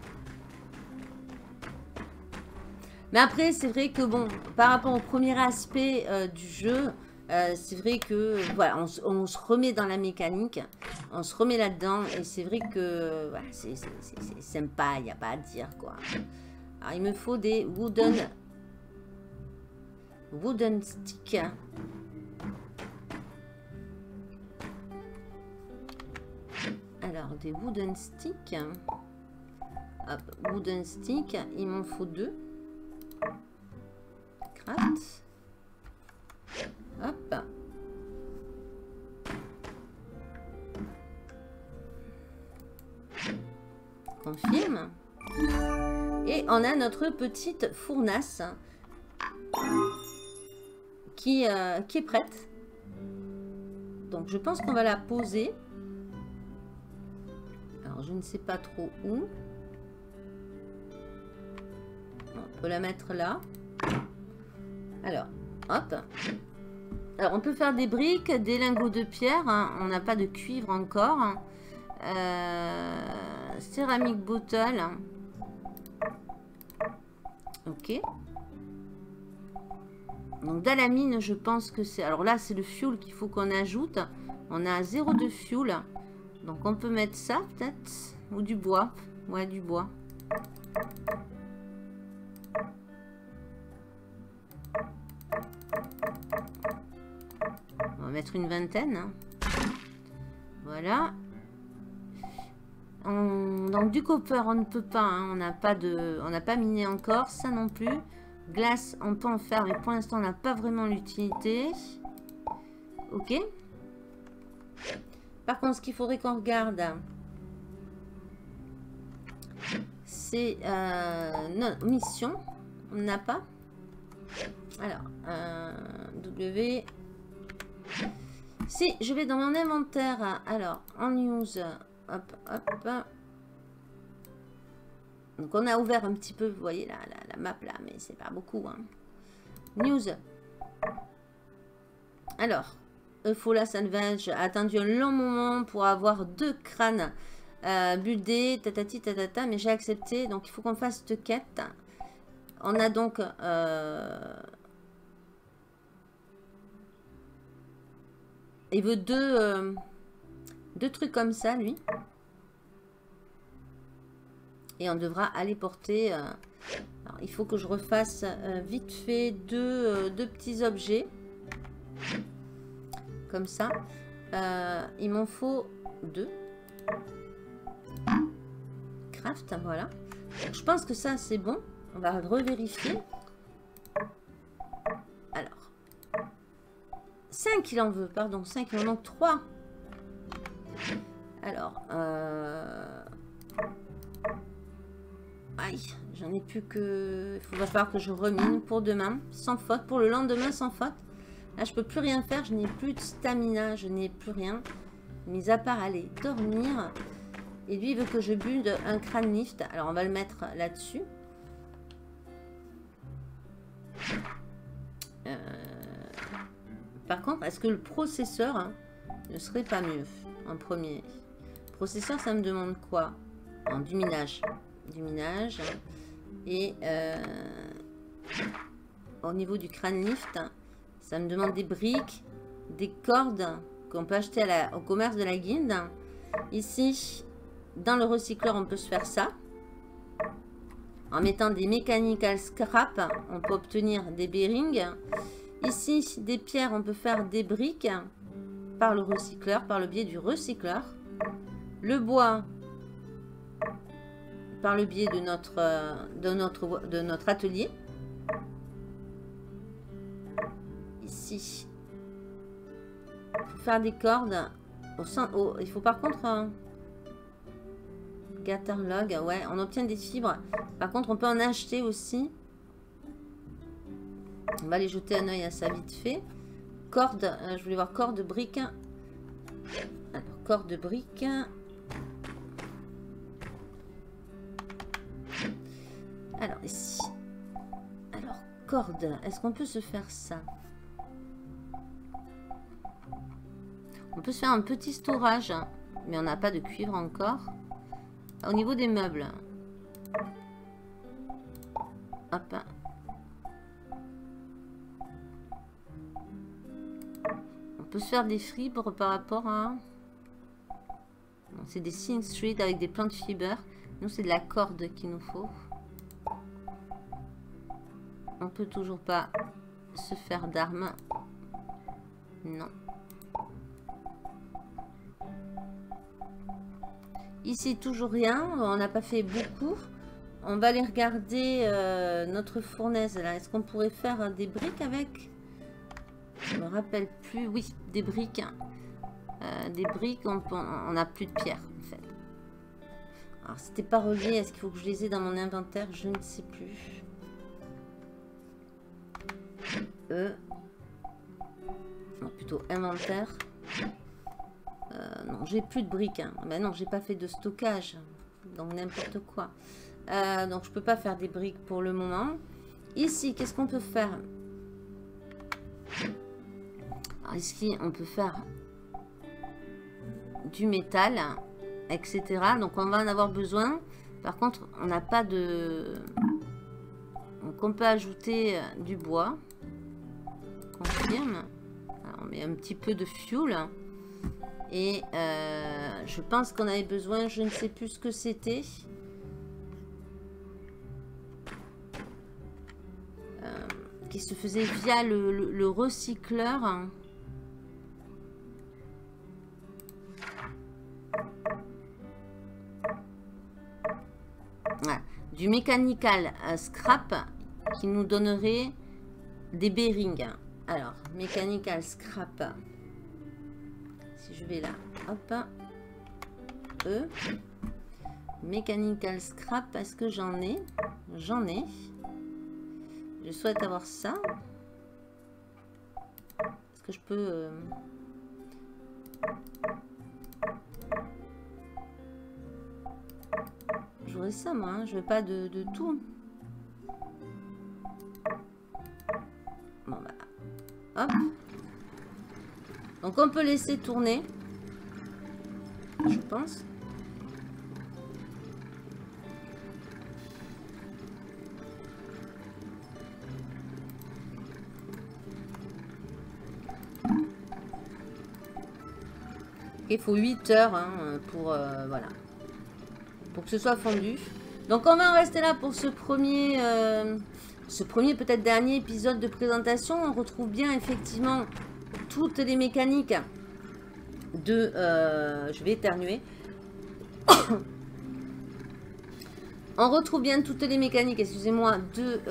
Mais après, c'est vrai que bon, par rapport au premier aspect du jeu... c'est vrai que voilà, on se remet dans la mécanique, on se remet là-dedans et c'est vrai que voilà, c'est sympa, il n'y a pas à dire quoi. Alors il me faut des wooden sticks. Alors des wooden sticks. Hop, wooden stick, il m'en faut 2. Craft. Hop. Confirme. Et on a notre petite fournace qui est prête. Donc je pense qu'on va la poser. Alors je ne sais pas trop où. On peut la mettre là. Alors, hop. Alors, on peut faire des briques, des lingots de pierre. Hein. On n'a pas de cuivre encore. Céramique bottle. Ok. Donc, dans la mine, je pense que c'est... Alors là, c'est le fuel qu'il faut qu'on ajoute. On a 0 de fuel. Donc, on peut mettre ça, peut-être. Ou du bois. Ouais, du bois. On va mettre une vingtaine. Hein. Voilà. Donc Donc du copper, on ne peut pas. Hein, on n'a pas miné encore. Ça non plus. Glace, on peut en faire, mais pour l'instant, on n'a pas vraiment l'utilité. Ok. Par contre, ce qu'il faudrait qu'on regarde, c'est notre mission. On n'a pas. Alors, W. Si, je vais dans mon inventaire. Alors, en news. Hop, hop. Donc, on a ouvert un petit peu, vous voyez la map là, mais c'est pas beaucoup. Hein. News. Alors, Eufola Salvage a attendu un long moment pour avoir 2 crânes buildés, tatati tatata, mais j'ai accepté. Donc, il faut qu'on fasse cette quête. On a donc... il veut deux trucs comme ça, lui. Et on devra aller porter... alors, il faut que je refasse vite fait deux petits objets. Comme ça. Il m'en faut 2. Craft, voilà. Donc, je pense que ça, c'est bon. On va revérifier. Alors. 5, il en veut. Pardon, 5, il en manque 3. Alors. Aïe, j'en ai plus que... Il va falloir que je remine pour demain. Sans faute. Pour le lendemain, sans faute. Là, je peux plus rien faire. Je n'ai plus de stamina. Je n'ai plus rien. Mis à part aller dormir. Et lui, il veut que je build un crâne lift. Alors, on va le mettre là-dessus. Par contre, est-ce que le processeur hein, ne serait pas mieux en premier? Processeur, ça me demande quoi? Du minage. Du minage. Et au niveau du crâne lift, ça me demande des briques, des cordes qu'on peut acheter au commerce de la guilde. Ici, dans le recycleur, on peut se faire ça. En mettant des mechanical scrap, on peut obtenir des bearings. Ici, des pierres, on peut faire des briques par le recycleur, par le biais du recycleur. Le bois, par le biais de notre atelier. Ici, pour faire des cordes. Il faut par contre... Gather log, ouais, on obtient des fibres. Par contre, on peut en acheter aussi. On va aller jeter un œil à ça vite fait. Corde, je voulais voir corde, brique. Alors, corde, brique. Alors, ici. Alors, corde, est-ce qu'on peut se faire ça? On peut se faire un petit storage, mais on n'a pas de cuivre encore. Au niveau des meubles. Hop. On peut se faire des fibres par rapport à... C'est des Sing Street avec des plantes fibres. Nous, c'est de la corde qu'il nous faut. On peut toujours pas se faire d'armes. Non. Ici, toujours rien. On n'a pas fait beaucoup. On va aller regarder notre fournaise. Là, est-ce qu'on pourrait faire des briques avec? Je me rappelle plus. Oui, des briques. Des briques, on n'a plus de pierre, en fait. Alors, c'était pas relié. Est-ce qu'il faut que je les ai dans mon inventaire? Je ne sais plus. Non, plutôt inventaire. Non, j'ai plus de briques. Hein. Ben non, j'ai pas fait de stockage. Donc n'importe quoi. Donc je peux pas faire des briques pour le moment. Ici, qu'est-ce qu'on peut faire? Alors, ici, on peut faire du métal, etc. Donc on va en avoir besoin. Par contre, on n'a pas de... Donc on peut ajouter du bois. Confirme. Alors, on met un petit peu de fuel. Et je pense qu'on avait besoin, je ne sais plus ce que c'était. Qui se faisait via le recycleur. Ouais. Du Mechanical Scrap qui nous donnerait des bearings. Alors, Mechanical Scrap. Si je vais là, hop. Mechanical Scrap, est-ce que j'en ai? J'en ai. Je souhaite avoir ça. Est-ce que je peux... J'aurais ça, moi. Hein. Je veux pas de tout. Bon, bah... Hop. Donc, on peut laisser tourner. Je pense. Il faut 8 heures hein, pour, voilà, pour que ce soit fondu. Donc on va en rester là pour ce premier peut-être dernier épisode de présentation. On retrouve bien effectivement toutes les mécaniques de... je vais éternuer. On retrouve bien toutes les mécaniques, excusez-moi,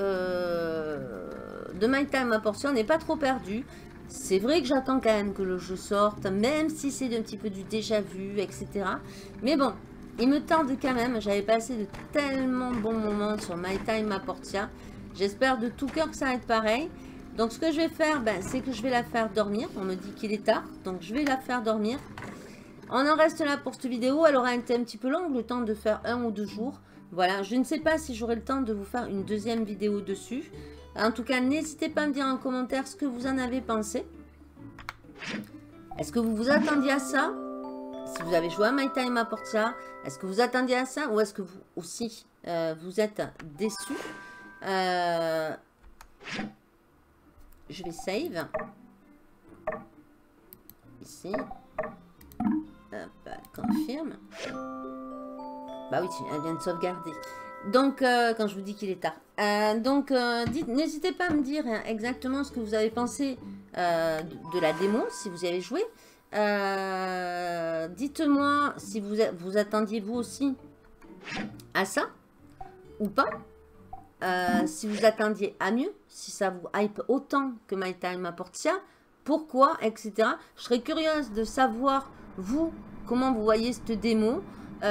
de My Time à Portia. On n'est pas trop perdu. C'est vrai que j'attends quand même que le jeu sorte, même si c'est un petit peu du déjà vu, etc. Mais bon, il me tarde quand même. J'avais passé de tellement bons moments sur My Time à Portia. J'espère de tout cœur que ça va être pareil. Donc ce que je vais faire, ben, c'est que je vais la faire dormir. On me dit qu'il est tard, donc je vais la faire dormir. On en reste là pour cette vidéo. Elle aura été un petit peu longue, le temps de faire 1 ou 2 jours. Voilà, je ne sais pas si j'aurai le temps de vous faire une deuxième vidéo dessus. En tout cas, n'hésitez pas à me dire en commentaire ce que vous en avez pensé. Est-ce que vous vous attendiez à ça? Si vous avez joué à My Time à Portia, est-ce que vous attendiez à ça? Ou est-ce que vous aussi, vous êtes déçus? Je vais save. Ici. Hop, confirme. Bah oui, elle vient de sauvegarder. Donc, quand je vous dis qu'il est tard. N'hésitez pas à me dire exactement ce que vous avez pensé de la démo, si vous y avez joué. Dites-moi si vous attendiez vous aussi à ça, ou pas. Si vous attendiez à mieux, si ça vous hype autant que My Time à Portia, pourquoi, etc. Je serais curieuse de savoir, vous, comment vous voyez cette démo.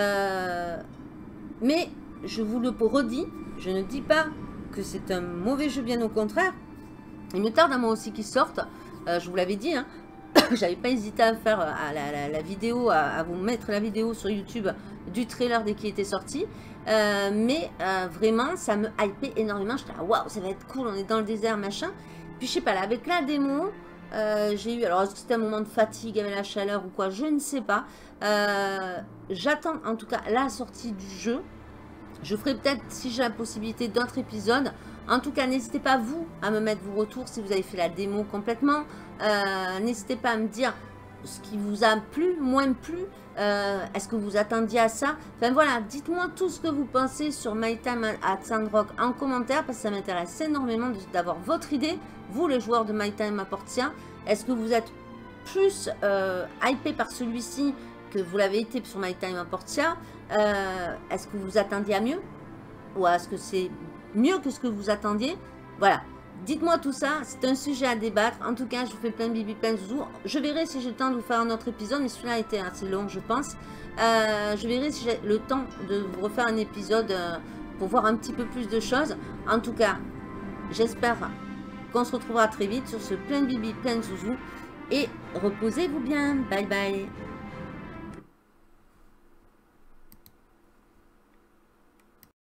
Mais... je vous le redis, je ne dis pas que c'est un mauvais jeu, bien au contraire. Il me tarde à moi aussi qu'il sorte. Je vous l'avais dit, hein. J'avais pas hésité à faire la vidéo, à vous mettre la vidéo sur YouTube du trailer dès qu'il était sorti. Mais vraiment, ça me hypait énormément. J'étais là, waouh, ça va être cool, on est dans le désert, machin. Puis je sais pas, là, avec la démo, j'ai eu, alors est-ce que c'était un moment de fatigue avec la chaleur ou quoi, je ne sais pas. J'attends en tout cas la sortie du jeu. Je ferai peut-être, si j'ai la possibilité, d'autres épisodes. En tout cas, n'hésitez pas, vous, à me mettre vos retours si vous avez fait la démo complètement. N'hésitez pas à me dire ce qui vous a plu, moins plu. Est-ce que vous attendiez à ça? Enfin voilà, dites-moi tout ce que vous pensez sur My Time at Sandrock en commentaire, parce que ça m'intéresse énormément d'avoir votre idée, vous les joueurs de My Time à Portia. Est-ce que vous êtes plus hypé par celui-ci que vous l'avez été sur My Time à Portia? Est-ce que vous attendiez à mieux? Ou est-ce que c'est mieux que ce que vous attendiez? Voilà, dites-moi tout ça, c'est un sujet à débattre. En tout cas, je vous fais plein de bibi, plein de zouzous. Je verrai si j'ai le temps de vous faire un autre épisode, mais celui-là a été assez long, je pense. Je verrai si j'ai le temps de vous refaire un épisode pour voir un petit peu plus de choses. En tout cas, j'espère qu'on se retrouvera très vite sur ce plein de bibi, plein de zouzous. Et reposez-vous bien. Bye bye.